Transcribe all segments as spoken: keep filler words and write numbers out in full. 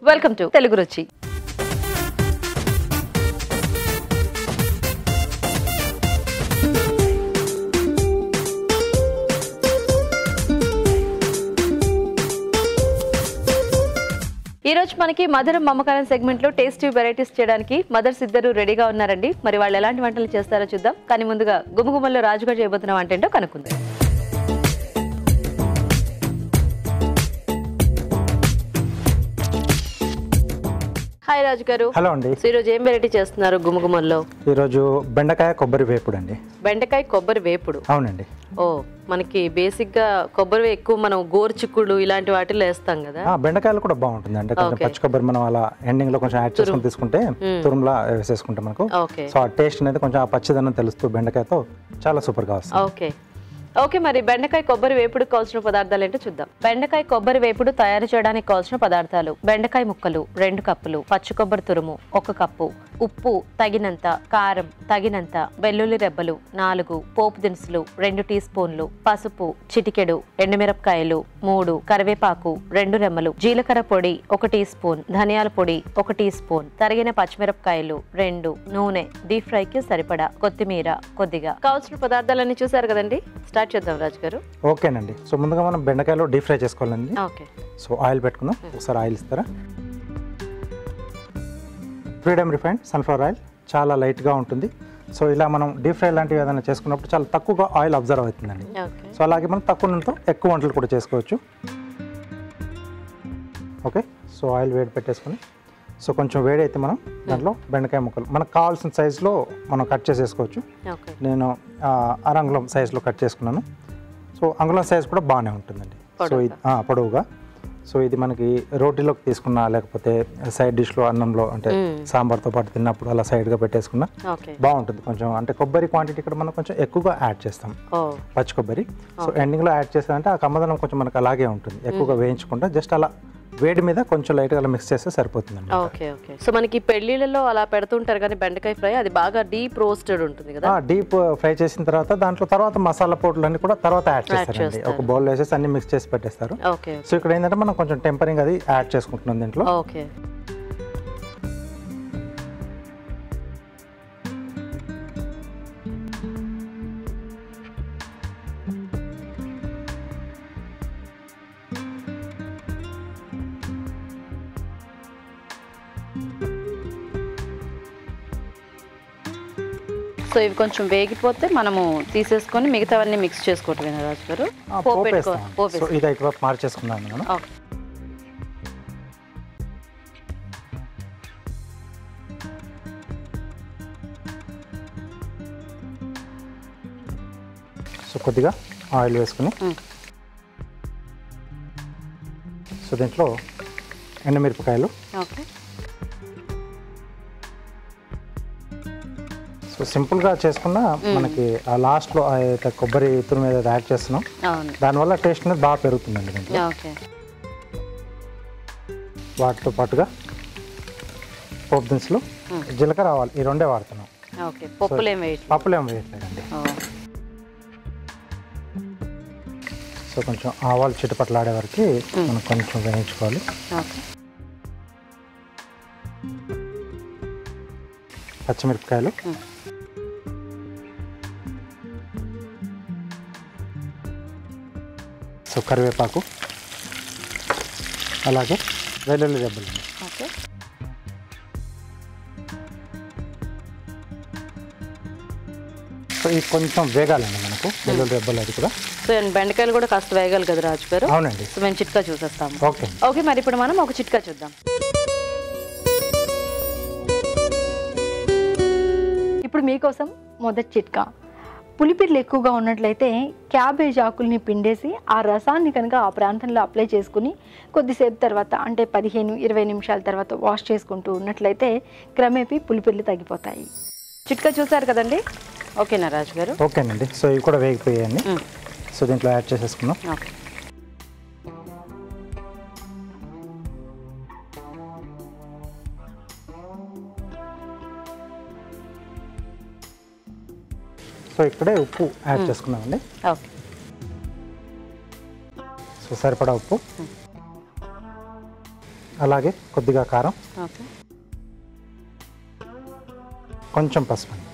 Welcome to Telugu రుచి. ఈ రోజు మనకి మదర్ మమకారం సెగ్మెంట్ లో టేస్టీ వెరైటీస్ చేయడానికి మదర్స్ ఇద్దరు రెడీగా ఉన్నారండి. మరి వాళ్ళు ఎలాంటి వంటలు చేస్తారో చూద్దాం. కానీ ముందుగా గుమగుమల్లో రాజుగా చేయబోతున్న వంట ఏంటో కనుక్కుందాం. హాయ్ రాజు గారు. హలో అండి. ఈ రోజు ఏం వెరైటీ చేస్తున్నారు గుమగుమల్లో? ఈ రోజు బెండకాయ కొబ్బరి వేపుడు అండి. బెండకాయ కొబ్బరి వేపుడు. అవునండి. ఓ, మనకి బేసిక్ గా కొబ్బరి ఎక్కువ మనం గోరుచిక్కుడు ఇలాంటి వాటిలో వేస్తాం కదా. బెండకాయలు కూడా బాగుంటుంది అంటే కొంచెం పచ్చి కొబ్బరి మనం అలా ఎండింగ్ లో కొంచెం యాడ్ చేసుకుని తీసుకుంటే తురుములా వేసేసుకుంటే మనకు సో ఆ టేస్ట్ అనేది కొంచెం ఆ పచ్చిదనం తెలుస్తూ బెండకాయతో చాలా సూపర్ గా వస్తుంది. ఓకే ఓకే మరి బెండకాయ కొబ్బరి వేపుడుకి కావాల్సిన పదార్థాలు ఏంటో చూద్దాం. బెండకాయ కొబ్బరి వేపుడు తయారు చేయడానికి కావాల్సిన పదార్థాలు: బెండకాయ ముక్కలు రెండు కప్పులు, పచ్చి కొబ్బరి తురుము ఒక కప్పు, ఉప్పు తగినంత, కారం తగినంత, వెల్లుల్లి రెబ్బలు నాలుగు, పోపు దినుసులు రెండు టీ స్పూన్లు, పసుపు చిటికెడు, ఎండుమిరపకాయలు మూడు, కరివేపాకు రెండు రెమ్మలు, జీలకర్ర పొడి ఒక టీ స్పూన్, ధనియాల పొడి ఒక టీ స్పూన్, తరిగిన పచ్చిమిరపకాయలు రెండు, నూనె డీప్ ఫ్రైకి సరిపడా, కొత్తిమీర కొద్దిగా. కావాల్సిన పదార్థాలన్నీ చూసారు కదండి. స్టార్ట్ చేద్దాం రాజు గారు. ఓకేనండి. సో ముందుగా మనం బెండకాయలో డీప్ ఫ్రై చేసుకోవాలండి. ఓకే. సో ఆయిల్ పెట్టుకుందాం. ఒకసారి ఆయిల్ ఇస్తారా? ఫ్రీడమ్ రిఫైండ్ సన్ఫ్లవర్ ఆయిల్ చాలా లైట్గా ఉంటుంది. సో ఇలా మనం డీప్ ఫ్రై లాంటివి ఏదైనా చేసుకున్నప్పుడు చాలా తక్కువగా ఆయిల్ అబ్జర్వ్ అవుతుందండి. సో అలాగే మనం తక్కువ నూనెతో ఎక్కువ వంటలు కూడా చేసుకోవచ్చు. ఓకే. సో ఆయిల్ వేడి పెట్టేసుకొని సో కొంచెం వేడి అయితే మనం దాంట్లో బెండకాయ ముక్కలు మనకు కావాల్సిన సైజులో మనం కట్ చేసేసుకోవచ్చు. నేను అరంగుళం సైజులో కట్ చేసుకున్నాను. సో అంగుళం సైజు కూడా బాగానే ఉంటుందండి. సో ఇది పొడవుగా. సో ఇది మనకి రోటీలోకి తీసుకున్నా లేకపోతే సైడ్ డిష్లో అన్నంలో అంటే సాంబార్తో పాటు తిన్నప్పుడు అలా సైడ్గా పెట్టేసుకున్నా బాగుంటుంది. కొంచెం అంటే కొబ్బరి క్వాంటిటీ ఇక్కడ మనం కొంచెం ఎక్కువగా యాడ్ చేస్తాం, పచ్చి కొబ్బరి. సో ఎండింగ్లో యాడ్ చేసామంటే ఆ కమ్మదనం కొంచెం మనకు అలాగే ఉంటుంది. ఎక్కువగా వేయించకుండా జస్ట్ అలా వేడి మీద కొంచెం లైట్గా అలా మిక్స్ చేస్తే సరిపోతుంది. Okay okay. సో మనకి పెళ్లిళ్ళలో అలా పెడుతుంటారు కానీ బెండకాయ ఫ్రై అది బాగా డీప్ రోస్టెడ్ ఉంటుంది కదా. డీప్ ఫ్రై చేసిన తర్వాత దాంట్లో తర్వాత మసాలా పౌడర్లు అన్ని కూడా తర్వాత యాడ్ చేస్తారండి. ఒక బౌల్ వేసేసి అన్ని మిక్స్ చేసి పెట్టేస్తారు. సో ఇక్కడ ఏంటంటే మనం కొంచెం టెంపరింగ్ అది యాడ్ చేసుకుంటున్నాం దీంట్లో. ఓకే. సో ఇవి కొంచెం వేగిపోతే మనము తీసేసుకొని మిగతావన్నీ మిక్స్ చేసుకోవటమేనా రాజు గారు? ఇది ఎక్కువ మార్చేసుకున్నాం మనం. సో కొద్దిగా ఆయిల్ వేసుకుని సో దీంట్లో ఎండుమిరపకాయలు, సో సింపుల్గా చేసుకున్నా మనకి ఆ లాస్ట్లో అయితే కొబ్బరి తురుము మీద యాడ్ చేస్తున్నాం, దానివల్ల టేస్ట్ అనేది బాగా పెరుగుతుందండి దీంట్లో. వాటితో పాటుగా పోపు దినుసులు, జీలకర్ర, ఆవాలు ఈ రెండే వాడుతున్నాం. పప్పులు ఏం వేయట్లేదండి. సో కొంచెం ఆవాలు చిటపట్లాడే వరకు మనం కొంచెం వేయించుకోవాలి. పచ్చిమిరపకాయలు, సో కరివేపాకు, అలాగే వెల్లుల్లి రెబ్బలు. సో ఇది కొంచెం వేగాలండి మనకు వెల్లుల్లి రెబ్బలు అది కూడా. సో బెండకాయలు కూడా కాస్త వేగాలి కదా రాజు గారు? అవునండి. సో మేము చిట్కా చూసేస్తాము. ఓకే ఓకే మరి ఇప్పుడు మనం ఒక చిట్కా చూద్దాం. ఇప్పుడు మీకోసం మొదటి చిట్కా. పులిపిర్లు ఎక్కువగా ఉన్నట్లయితే క్యాబేజ్ ఆకుల్ని పిండేసి ఆ రసాన్ని కనుక ఆ ప్రాంతంలో అప్లై చేసుకుని కొద్దిసేపు తర్వాత అంటే పదిహేను ఇరవై నిమిషాల తర్వాత వాష్ చేసుకుంటూ ఉన్నట్లయితే క్రమేపీ పులిపిర్లు తగ్గిపోతాయి. చిట్కా చూసారు కదండి. ఓకేనా రాజు గారు? ఓకేనండి. సో ఇవి కూడా వేగిపోయాయండి. సో దీంట్లో యాడ్ చేసేసుకున్నాం. ఓకే. సో ఇక్కడే ఉప్పు యాడ్ చేసుకున్నామండి. ఓకే. సో సరిపడా ఉప్పు, అలాగే కొద్దిగా కారం, ఓకే, కొంచెం పసుపు అండి.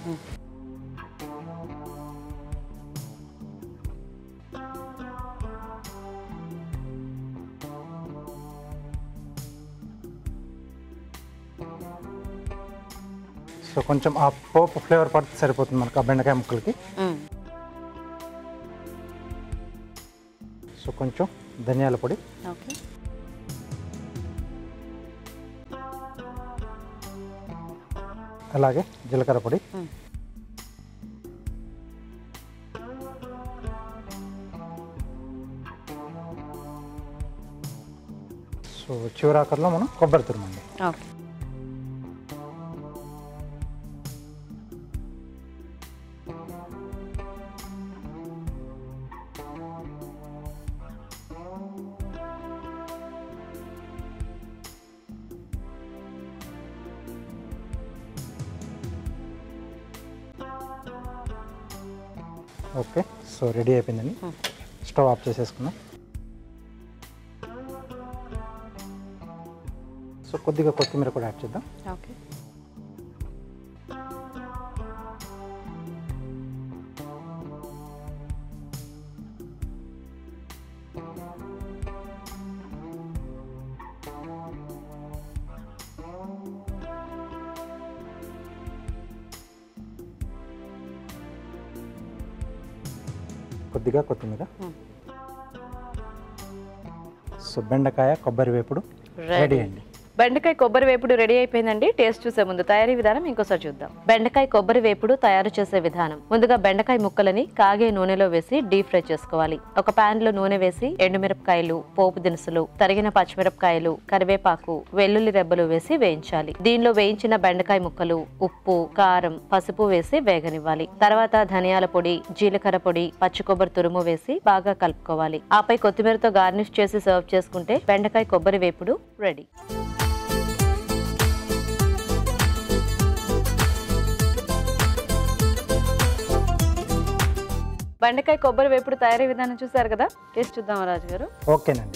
సో కొంచెం ఆ పోపు ఫ్లేవర్ పడితే సరిపోతుంది మనకు ఆ బెండకాయ ముక్కలకి. సో కొంచెం ధనియాల పొడి, ఓకే, అలాగే జీలకర్ర పొడి, సో చివరాకర్లో మనం కొబ్బరి తురుమండి. ఓకే. ఓకే, సో రెడీ అయిపోయిందండి. స్టవ్ ఆఫ్ చేసేసుకున్నాం. సో కొద్దిగా కొత్తిమీర కూడా యాడ్ చేద్దాం. ఓకే, కొద్దిగా కొత్తిమీర. సో బెండకాయ కొబ్బరి వేపుడు రెడీ అండి. బెండకాయ కొబ్బరి వేపుడు రెడీ అయిపోయిందండి. టేస్ట్ చూసే ముందు తయారీ విధానం ఇంకోసారి చూద్దాం. బెండకాయ కొబ్బరి వేపుడు తయారు చేసే విధానం. ముందుగా బెండకాయ ముక్కలని కాగే నూనెలో వేసి డీప్ ఫ్రై చేసుకోవాలి. ఒక పాన్ లో నూనె వేసి ఎండుమిరపకాయలు, పోపు దినుసులు, తరిగిన పచ్చిమిరపకాయలు, కరివేపాకు, వెల్లుల్లి రెబ్బలు వేసి వేయించాలి. దీనిలో వేయించిన బెండకాయ ముక్కలు, ఉప్పు, కారం, పసుపు వేసి వేగనివ్వాలి. తర్వాత ధనియాల పొడి, జీలకర్ర పొడి, పచ్చి కొబ్బరి తురుము వేసి బాగా కలుపుకోవాలి. ఆపై కొత్తిమీరతో గార్నిష్ చేసి సర్వ్ చేసుకుంటే బెండకాయ కొబ్బరి వేపుడు రెడీ. బెండకాయ కొబ్బరి వేపుడు తయారీ విధానం చూసారు కదా, టేస్ట్ చూద్దామా రాజు గారు? ఓకేనండి.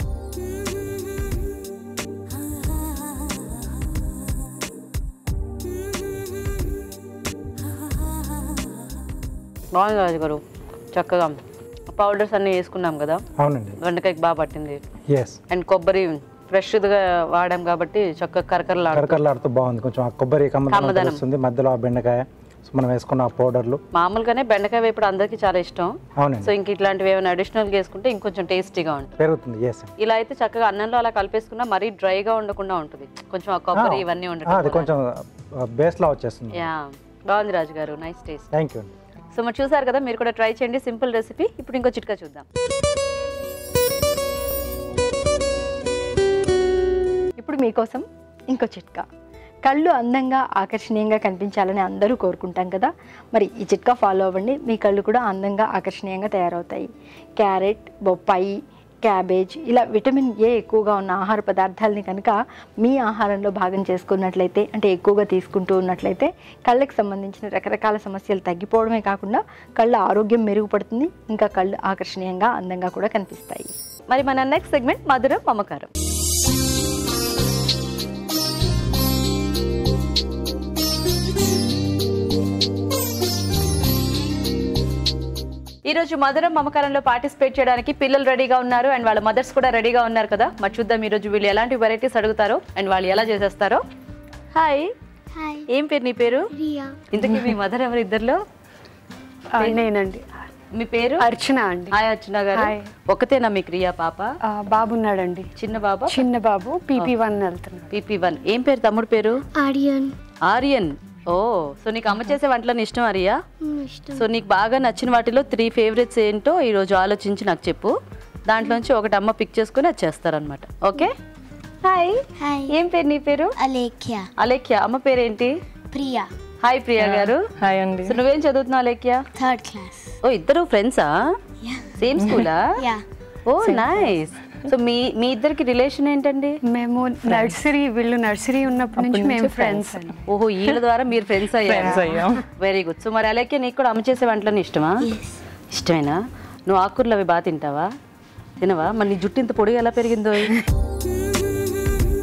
బాగుంది రాజు గారు, చక్కగా పౌడర్స్ అన్ని వేసుకున్నాం కదా. అవునండి, బెండకాయకి బాగా పట్టింది. ఎస్, అండ్ కొబ్బరి ఫ్రెష్గా వాడాం కాబట్టి చక్కగా కరకరలాడు కరకరలాడుతూ బాగుంది. కొంచెం ఆ కొబ్బరి కమ్మదనం వస్తుంది, మధ్యలో ఆ బెండకాయ మనం వేసుకున్న ఆ పౌడర్లు. మామూలుగానే బెండకాయ వేపుడు అందరికీ చాలా ఇష్టం. అవునండి. సో ఇంక ఇట్లాంటివి ఏమైనా అడిషనల్గా వేసుకుంటే ఇంకొంచెం టేస్టీగా ఉంటుంది, పెరుగుతుంది. ఎస్, ఇలా అయితే చక్కగా అన్నంలో అలా కలిపేసుకున్నా మరీ డ్రైగా ఉండకుండా ఉంటుంది. కొంచెం ఆ కొబ్బరి ఇవన్నీ అది ఉండటం కొంచెం బేస్లా వచ్చేస్తుంది. యా, బాగుంది రాజు గారు, నైస్ టేస్ట్. థ్యాంక్ యూ అండి. సో మరి చూసారు కదా, మీరు కూడా ట్రై చేయండి. Simple recipe. ఇప్పుడు ఇంకో చిట్కా చూద్దాం. ఇప్పుడు మీకోసం ఇంకో చిట్కా. కళ్ళు అందంగా ఆకర్షణీయంగా కనిపించాలని అందరూ కోరుకుంటాం కదా, మరి ఈ చిట్కా ఫాలో అవ్వండి, మీ కళ్ళు కూడా అందంగా ఆకర్షణీయంగా తయారవుతాయి. క్యారెట్, బొప్పాయి, క్యాబేజ్ ఇలా విటమిన్ ఏ ఎక్కువగా ఉన్న ఆహార పదార్థాలని కనుక మీ ఆహారంలో భాగం చేసుకున్నట్లయితే, అంటే ఎక్కువగా తీసుకుంటూ ఉన్నట్లయితే కళ్ళకి సంబంధించిన రకరకాల సమస్యలు తగ్గిపోవడమే కాకుండా కళ్ళ ఆరోగ్యం మెరుగుపడుతుంది, ఇంకా కళ్ళు ఆకర్షణీయంగా అందంగా కూడా కనిపిస్తాయి. మరి మన నెక్స్ట్ సెగ్మెంట్ మధురం మమకారం. ఈ రోజు మధురం మమకారంలో పార్టిసిపేట్ చేయడానికి పిల్లలు రెడీగా ఉన్నారు అండ్ వాళ్ళ మదర్స్ కూడా రెడీగా ఉన్నారు కదా. మరి చూద్దాం ఈ రోజు వీళ్ళు ఎలాంటి వెరైటీస్ అడుగుతారో అండ్ వాళ్ళు ఎలా చేసేస్తారో. హాయ్, హాయ్, ఏం పేరు నీ పేరు? రియా. ఇంతకీ మీ మదర్ ఎవరు ఇద్దరులో? నేనండి. మీ పేరు? అర్చన అండి. హాయ్ అర్చన గారు. ఒకతేనా మీకు రియా పాప? బాబు ఉన్నాడండి, చిన్న బాబా? చిన్న బాబు పీపీ వన్ వెళ్తున్నాడు. PP one. ఏం పేరు తమ్ముడు పేరు? ఆర్యన్. ఆర్యన్. ఓ, సో నీకు అమ్మ చేసే వంటలని ఇష్టం ఆర్యా? ఇష్టం. సో నీకు బాగా నచ్చిన వాటిలో త్రీ ఫేవరెట్స్ ఏంటో ఈ రోజు ఆలోచించి నాకు చెప్పు. దాంట్లోంచి ఒకటి అమ్మ పిక్ చేసుకుని అది చేస్తారనమాట. ఓకే. హాయ్. హాయ్. ఏం పేరు నీ పేరు? అలేఖ్య. అలేఖ్య. అమ్మ పేరేంటి? ప్రియా. హాయ్ ప్రియా గారు. హాయ్ అండి. సో నువ్వేం చదువుతున్నావు అలేఖ్య? Third class. ఓ, ఇద్దరు ఫ్రెండ్సా? సేమ్ స్కూలా? యా. Oh nice. సో మీ మీ ఇద్దరికి రిలేషన్ ఏంటండి? మేము నర్సరీ, వీళ్ళు నర్సరీ ఉన్నప్పటి నుంచి మేము ఫ్రెండ్స్. ఓహో, వీళ్ళ ద్వారా మీరు ఫ్రెండ్స్ అయ్యారు. Very good. సో మరి అలాగే నీకు కూడా అమ్మ చేసే వంటలని ఇష్టమా? ఇష్టమేనా? నువ్వు ఆకుకూరలు అవి బాగా తింటావా? తినవా? మరి నీ జుట్టు ఇంత పొడి ఎలా పెరిగిందో?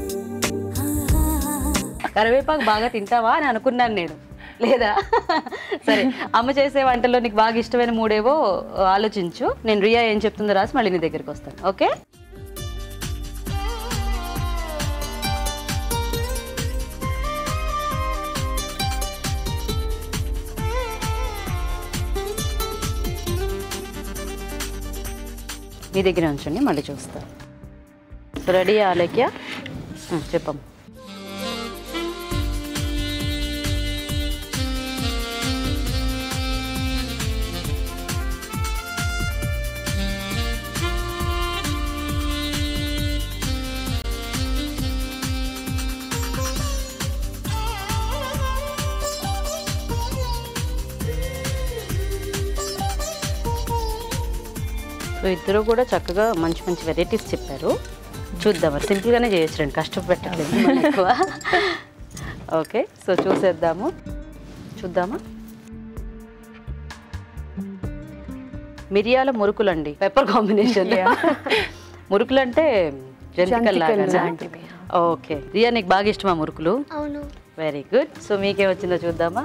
కరివేపాకు బాగా తింటావా అని అనుకున్నాను నేను, లేదా? సరే, అమ్మ చేసే వంటల్లో నీకు బాగా ఇష్టమైన మూడేవో ఆలోచించు. నేను రియా ఏం చెప్తుందో రాసి మళ్ళీ నీ దగ్గరికి వస్తాను. ఓకే? మీ దగ్గర ఉంచండి, మళ్ళీ చూస్తాను. సో రెడీ ఆలేఖ్య, చెప్పమ్మ. సో ఇద్దరు కూడా చక్కగా మంచి మంచి వెరైటీస్ చెప్పారు. చూద్దాం, మరి సింపుల్గానే చేయొచ్చు, రండి, కష్టపెట్టట్లేదు మనం ఎక్కువ. ఓకే, సో చూసేద్దాము. చూద్దామా? మిరియాల మురుకులు అండి, పెప్పర్ కాంబినేషన్. మురుకులు అంటే జంతికల్లాగా. ఓకే, రియా నీకు బాగా ఇష్టమా మురుకులు? అవును. Very good. సో మీకేం వచ్చిందో చూద్దామా?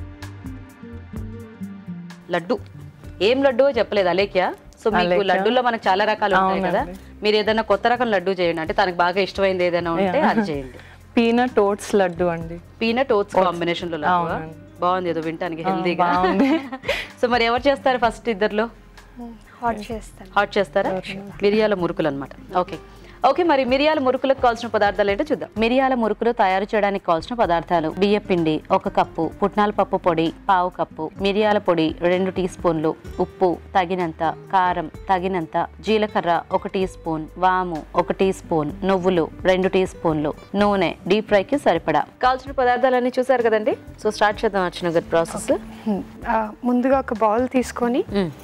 లడ్డు. ఏం లడ్డు చెప్పలేదు అలేఖ్య. సో మీకు లడ్డూలో మనకు చాలా రకాలు ఉంటాయి కదా, మీరు ఏదైనా కొత్త రకం లడ్డు చేయండి, అంటే తనకు బాగా ఇష్టమైంది ఏదైనా ఉంటే అది చేయండి. పీనట్ ఓట్స్ లడ్డు అండి. పీనట్ ఓట్స్ కాంబినేషన్ లో లడ్డు బాగుంది, ఏదో వింటానికి హెల్దీగా. సో మరి ఎవరు చేస్తారు ఫస్ట్ ఇద్దర్లో? హాట్ చేస్తాను. హాట్ చేస్తారా? మిరియాల మురుకులు అనమాట. ఓకే ఓకే మరి మిరియాల మురుకులకు కావాల్సిన పదార్థాలు ఏంటో చూద్దాం. మిరియాల మురుకులు తయారు చేయడానికి కావాల్సిన పదార్థాలు: బియ్య పిండి ఒక కప్పు, పుట్నాల పప్పు పొడి పావు కప్పు, మిరియాల పొడి రెండు టీ స్పూన్లు, ఉప్పు తగినంత, కారం తగినంత, జీలకర్ర ఒక టీ స్పూన్, వాము ఒక టీ స్పూన్, నువ్వులు రెండు టీ స్పూన్లు, నూనె డీప్ ఫ్రైకి సరిపడా. కావాల్సిన పదార్థాలన్నీ చూసారు కదండి. సో స్టార్ట్ చేద్దాం అర్చన గారి ప్రాసెస్. ముందుగా ఒక బౌల్ తీసుకొని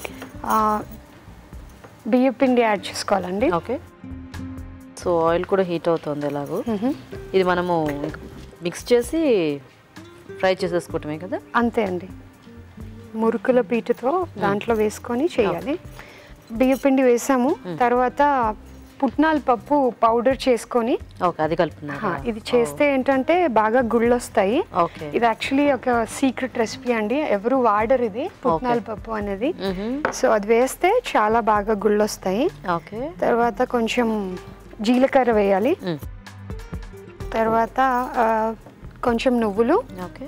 బియ్య పిండి యాడ్ చేసుకోవాలండి. ఓకే, సో ఆయిల్ కూడా హీట్ అవుతుంది ఎలాగో. ఇది మనము మిక్స్ చేసి ఫ్రై చేసేసుకోవటమే కదా? అంతే అండి, మురుకుల పీటుతో దాంట్లో వేసుకొని చేయాలి. బియ్య పిండి వేసాము, తర్వాత పుట్నాల పప్పు పౌడర్ చేసుకొని ఓకే అది కలుపుతున్నా. ఇది చేస్తే ఏంటంటే బాగా గుళ్ళు వస్తాయి. ఓకే, ఇది యాక్చువల్లీ ఒక సీక్రెట్ రెసిపీ అండి, ఎవరు వాడరు ఇది పుట్నాల పప్పు అనేది. సో అది వేస్తే చాలా బాగా గుళ్ళు వస్తాయి. ఓకే, తర్వాత కొంచెం జీలకర్ర వేయాలి, తర్వాత కొంచెం నువ్వులు, ఓకే,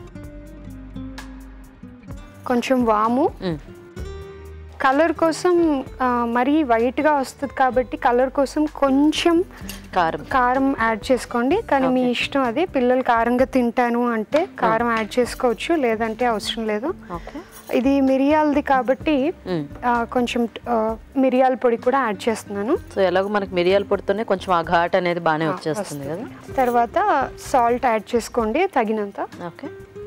కొంచెం వాము. కలర్ కోసం మరీ వైట్గా వస్తుంది కాబట్టి కలర్ కోసం కొంచెం కారం కారం యాడ్ చేసుకోండి, కానీ మీ ఇష్టం అది. పిల్లలు కారంగా తింటాను అంటే కారం యాడ్ చేసుకోవచ్చు, లేదంటే అవసరం లేదు. ఇది మిరియాలది కాబట్టి కొంచెం మిరియాల పొడి కూడా యాడ్ చేస్తున్నాను. సో ఎలాగో మనకి మిరియాల పొడితోనే కొంచెం ఆ ఘాట్ అనేది బాగానే వచ్చేస్తుంది కదా. తర్వాత సాల్ట్ యాడ్ చేసుకోండి తగినంత. ఓకే,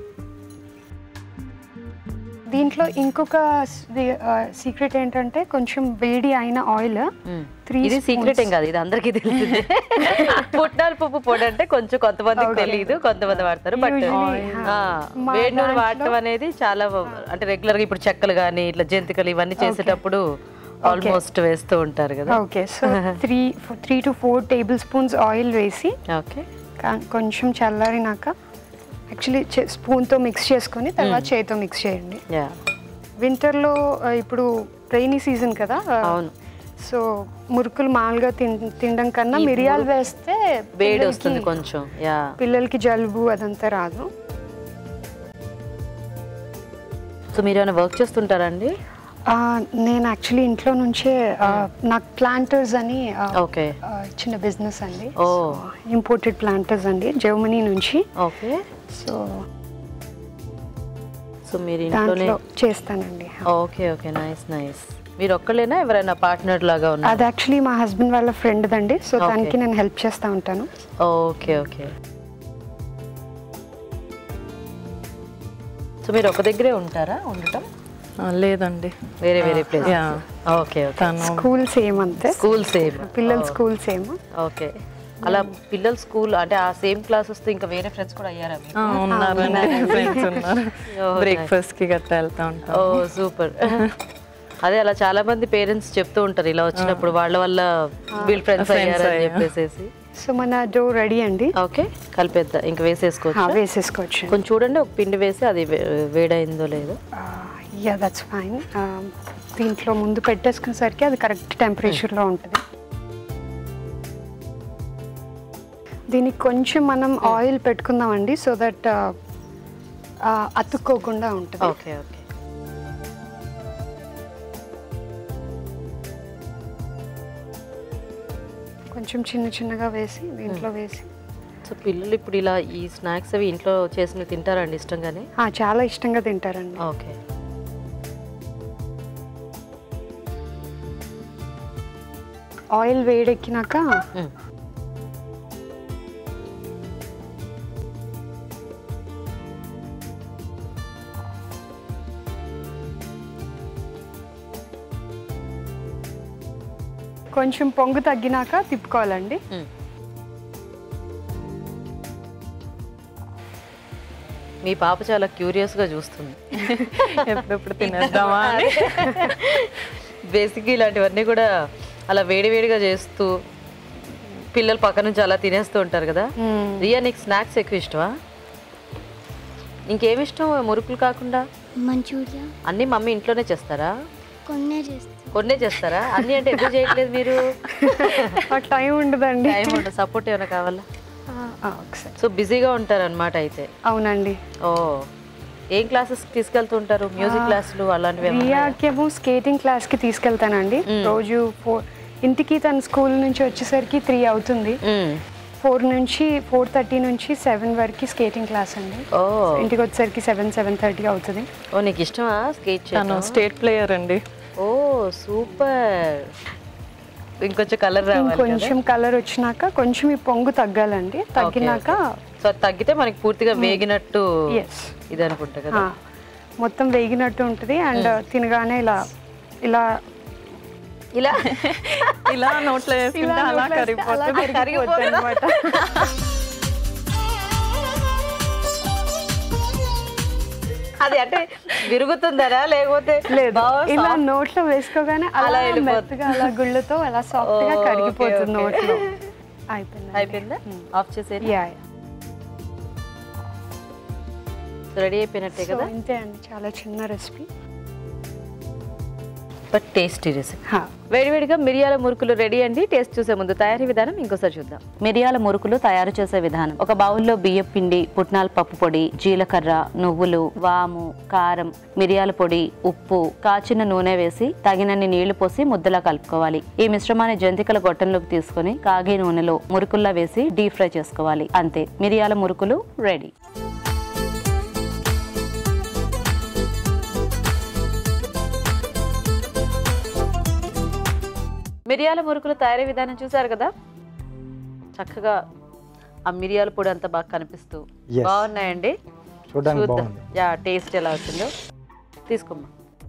దీంట్లో ఇంకొక సీక్రెట్ ఏంటంటే కొంచెం వేడి అయిన ఆయిల్. ఇది సీక్రెట్ ఏం కాదు, ఇది అందరికీ తెలిసిందే. పుట్నాల పప్పు పొడి అంటే కొంచెం కొంతమందికి తెలియదు, కొంతమంది వాడతారు. బట్ వేడి నూనె వాడటం అనేది చాలా, అంటే రెగ్యులర్ గా ఇప్పుడు చెక్కలు కానీ ఇట్లా జంతికలు ఇవన్నీ చేసేటప్పుడు ఆల్మోస్ట్ వేస్తూ ఉంటారు కదా. Okay, so three three two four tablespoons oil వేసి ఓకే కొంచెం చల్లారినాక యాక్చువల్లీ స్పూన్తో మిక్స్ చేసుకొని తర్వాత చేతితో మిక్స్ చేయండి. వింటర్లో ఇప్పుడు రైనీ సీజన్ కదా, అవును. సో మురుకులు మామూలుగా తినడం కన్నా మిరియాలు వేస్తే వేడి వస్తుంది కొంచెం, పిల్లలకి జలుబు అదంతా రాదు. సో మీరు ఏమైనా వర్క్ చేస్తుంటారండి? నేను యాక్చువల్లీ ఇంట్లో నుంచే నాకు ప్లాంటర్స్ అని ఓకే చిన్న బిజినెస్ అండి, ఇంపోర్టెడ్ ప్లాంటర్స్ అండి జర్మనీ నుంచి. ఓకే, సో సో మీరు ఇంట్లోనే చేస్తానండి. Okay okay, nice nice. మీరు ఒక్కలేనా ఎవరైనా పార్ట్నర్ లాగా ఉన్నారు? అది యాక్చువల్లీ మా హస్బెండ్ వాళ్ళ ఫ్రెండ్ దండి, సో దానికి నేను హెల్ప్ చేస్తూ ఉంటాను. ఓకే ఓకే, సో మీరు ఒక దగ్గరే ఉంటారా ఉండటం? లేదండి, వేరే వేరే place. Okay okay, school same అంతే, స్కూల్ సేమ్, పిల్లల స్కూల్ సేమ్. ఓకే, అలా పిల్లల స్కూల్ అంటే ఆ సేమ్ క్లాస్ వస్తే ఇంకా వేరే ఫ్రెండ్స్ కూడా అయ్యారా? ఉన్నారండి, ఫ్రెండ్స్ ఉన్నారు, బ్రేక్ఫాస్ట్ కి గట్రా వెళ్తా ఉంటాం. Oh super. అదే అలా చాలా మంది పేరెంట్స్ చెప్తూ ఉంటారు ఇలా వచ్చినప్పుడు వాళ్ళ వల్ల వీళ్ళ ఫ్రెండ్స్ అయ్యారని చెప్పేసి. సో మన డో రెడీ అండి. ఓకే, కలిపేద్దాం. ఇంకా వేసేసుకోవచ్చు. వేసేసుకోవచ్చు. కొంచెం చూడండి, ఒక పిండి వేసి అది వేడైందో లేదో. Yeah that's fine. దీంట్లో ముందు పెట్టేసుకునేసరికి అది కరెక్ట్ టెంపరేచర్లో ఉంటుంది. దీనికి కొంచెం మనం ఆయిల్ పెట్టుకుందామండి, సో దట్ అతుక్కోకుండా ఉంటుంది. Okay okay. కొంచెం చిన్న చిన్నగా వేసి దీంట్లో వేసి. సో పిల్లలు ఇప్పుడు ఇలా ఈ స్నాక్స్ అవి ఇంట్లో చేసినవి తింటారండి ఇష్టంగానే? చాలా ఇష్టంగా తింటారండి. ఓకే. ఆయిల్ వేడెక్కినాక కొంచెం పొంగు తగ్గినాక తిప్పుకోవాలండి. మీ పాప చాలా క్యూరియస్గా చూస్తుంది ఎప్పుడెప్పుడు తినేద్దామా అని. బేసిక్గా ఇలాంటివన్నీ కూడా అలా వేడివేడిగా చేస్తూ పిల్లలు పక్క నుంచి అలా తినేస్తూ ఉంటారు కదా. రియా, నీకు స్నాక్స్ ఎక్కువ ఇష్టమా? ఇంకేమి ఇష్టం మురుకులు కాకుండా? మంచూరియా. అన్నీ మమ్మీ ఇంట్లోనే చేస్తారా? కొన్నే చేస్తాం. కొన్నే చేస్తారా? అన్నీ అంటే ఎందుకు చేయట్లేదు మీరు? టైం ఉండదండి. టైం ఉండదు. సపోర్ట్ ఏమైనా కావాలా? ఒకసారి. సో బిజీగా ఉంటారు అనమాట అయితే. అవునండి. ఓ, ఏం క్లాసెస్ తీసుకెళ్తూ ఉంటారు? మ్యూజిక్ క్లాసులు అలాంటివి? రియాకేమో స్కేటింగ్ క్లాస్కి తీసుకెళ్తానండి. రోజు ఫోర్ ఇంటికి తన స్కూల్ నుంచి వచ్చేసరికి త్రీ అవుతుంది. ఫోర్ నుంచి ఫోర్ థర్టీ నుంచి సెవెన్ వరకు స్కేటింగ్ క్లాస్ అండి. ఓ, ఇంటికి వచ్చేసరికి సెవెన్ సెవెన్ థర్టీ అవుతుంది. ఓ, నీకు ఇష్టమా స్కేట్ చేయడం? స్టేట్ ప్లేయర్ అండి. ఓ సూపర్. ఇంకొంచెం కలర్ రావాలి. కొంచెం కలర్ వచ్చినాక కొంచెం ఈ పొంగు తగ్గాలండి. తగ్గినాక సో తగ్గితే మనకి పూర్తిగా వేగినట్టు ఇది అనుకుంటా కదా. మొత్తం వేగినట్టు ఉంటుంది. అండ్ తినగానే ఇలా ఇలా ఇలా ఇలా నోట్లో వేసుకుంటే అలా కరిగిపోతుంది అనమాట. అది అంటే విరుగుతుందరా లేకపోతే? లేదు, ఇలా నోట్లో వేసుకోగానే అలా మెత్తగా అలా గుళ్ళతో అలా సాఫ్ట్ గా కరిగిపోతుంది నోట్లో. అయిపోయింది. అయిపోయిందా? ఆఫ్ చేసేది? యా, రెడీ అయిపోయినట్టే కదా. అంతే అండి, చాలా చిన్న రెసిపీ బట్ టేస్టీ రెసిపీ. వేడివేడిగా మిరియాల మురుకులు రెడీ అండి. టేస్ట్ చూసే ముందు తయారీ విధానం ఇంకోసారి చూద్దాం. మిరియాల మురుకులు తయారు చేసే విధానం: ఒక బౌల్లో బియ్యం పిండి, పుట్నాల పప్పు పొడి, జీలకర్ర, నువ్వులు, వాము, కారం, మిరియాల పొడి, ఉప్పు, కాచిన నూనె వేసి తగినన్ని నీళ్లు పోసి ముద్దలా కలుపుకోవాలి. ఈ మిశ్రమాన్ని జంతికల గొట్టంలోకి తీసుకుని కాగే నూనెలో మురుకుల్లా వేసి డీప్ ఫ్రై చేసుకోవాలి. అంతే, మిరియాల మురుకులు రెడీ. మిరియాల మురుకులు తయారీ విధానం చూసారు కదా. చక్కగా ఆ మిరియాల పొడి అంతా బాగా కనిపిస్తూ బాగున్నాయండి. చూద్దాం యా టేస్ట్ ఎలా వచ్చిందో. తీసుకోమ్మా.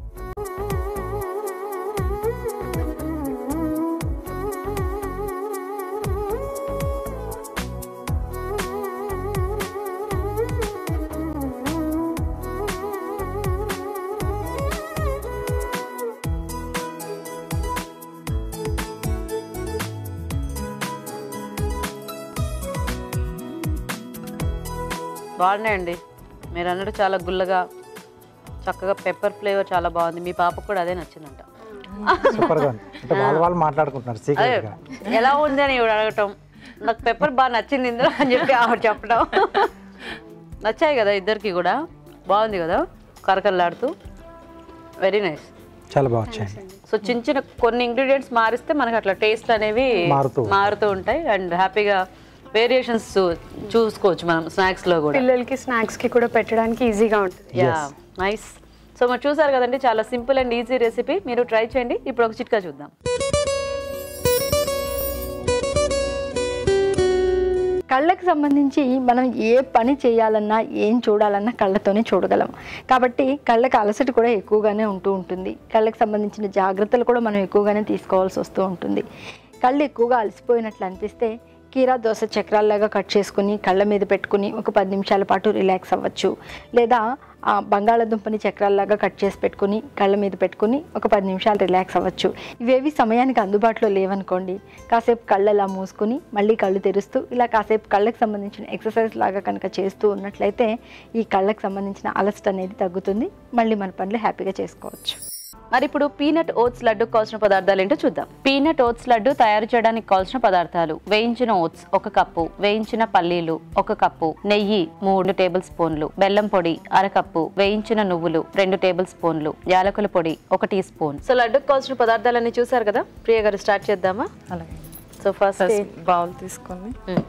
బాగున్నాయండి. మీరు అన్నట్టు చాలా గుల్లగా చక్కగా పెప్పర్ ఫ్లేవర్ చాలా బాగుంది. మీ పాపకు కూడా అదే నచ్చిందంట. ఎలా ఉంది అని ఇవి అడగటం, నాకు పెప్పర్ బాగా నచ్చింది ఇందులో అని చెప్పి ఆవిడ చెప్పడం. నచ్చాయి కదా ఇద్దరికి కూడా. బాగుంది కదా, కరకరలాడుతూ. వెరీ నైస్, చాలా బాగా వచ్చాయి. సో చిన్న చిన్న కొన్ని ఇంగ్రీడియంట్స్ మారిస్తే మనకు అట్లా టేస్ట్ అనేవి మారుతూ ఉంటాయి. అండ్ హ్యాపీగా వేరియేషన్స్ చూసుకోవచ్చు మనం స్నాక్స్ లో కూడా. పిల్లలకి స్నాక్స్ కి కూడా పెట్టడానికి ఈజీగా ఉంటుంది. Yeah nice. సో మరి చూసారు కదండి, చాలా సింపుల్ అండ్ ఈజీ రెసిపీ. మీరు ట్రై చేయండి. ఇప్పుడు ఒక చిట్కా చూద్దాం. కళ్ళకు సంబంధించి మనం ఏ పని చేయాలన్నా ఏం చూడాలన్నా కళ్ళతోనే చూడగలం. కాబట్టి కళ్ళకి అలసట కూడా ఎక్కువగానే ఉంటూ ఉంటుంది. కళ్ళకు సంబంధించిన జాగ్రత్తలు కూడా మనం ఎక్కువగానే తీసుకోవాల్సి వస్తూ ఉంటుంది. కళ్ళు ఎక్కువగా అలసిపోయినట్లు అనిపిస్తే కీరా దోస చక్రాల్లాగా కట్ చేసుకుని కళ్ళ మీద పెట్టుకుని ఒక పది నిమిషాల పాటు రిలాక్స్ అవ్వచ్చు. లేదా ఆ బంగాళాదుంపని చక్రాల్లాగా కట్ చేసి పెట్టుకుని కళ్ళ మీద పెట్టుకుని ఒక పది నిమిషాలు రిలాక్స్ అవ్వచ్చు. ఇవేవి సమయానికి అందుబాటులో లేవనుకోండి, కాసేపు కళ్ళు అలా మూసుకుని మళ్ళీ కళ్ళు తెరుస్తూ ఇలా కాసేపు కళ్ళకి సంబంధించిన ఎక్సర్సైజ్ లాగా కనుక చేస్తూ ఉన్నట్లయితే ఈ కళ్ళకి సంబంధించిన అలసట అనేది తగ్గుతుంది. మళ్ళీ మన పనులు హ్యాపీగా చేసుకోవచ్చు. మరి ఇప్పుడు పీనట్ ఓట్స్ లడ్డు కావాల్సిన పదార్థాలు ఏంటో చూద్దాం. పీనట్ ఓట్స్ లడ్డు తయారు చేయడానికి కావాల్సిన పదార్థాలు: వేయించిన ఓట్స్ ఒక కప్పు, వేయించిన పల్లీలు ఒక కప్పు, నెయ్యి మూడు టేబుల్ స్పూన్లు, బెల్లం పొడి అర కప్పు, వేయించిన నువ్వులు రెండు టేబుల్ స్పూన్లు, యాలకుల పొడి ఒక టీ స్పూన్. సో లడ్డుకు కావాల్సిన పదార్థాలన్నీ చూసారు కదా. ప్రియ గారు స్టార్ట్ చేద్దామా? అలాగే. సో ఫస్ట్ బౌల్ తీసుకొని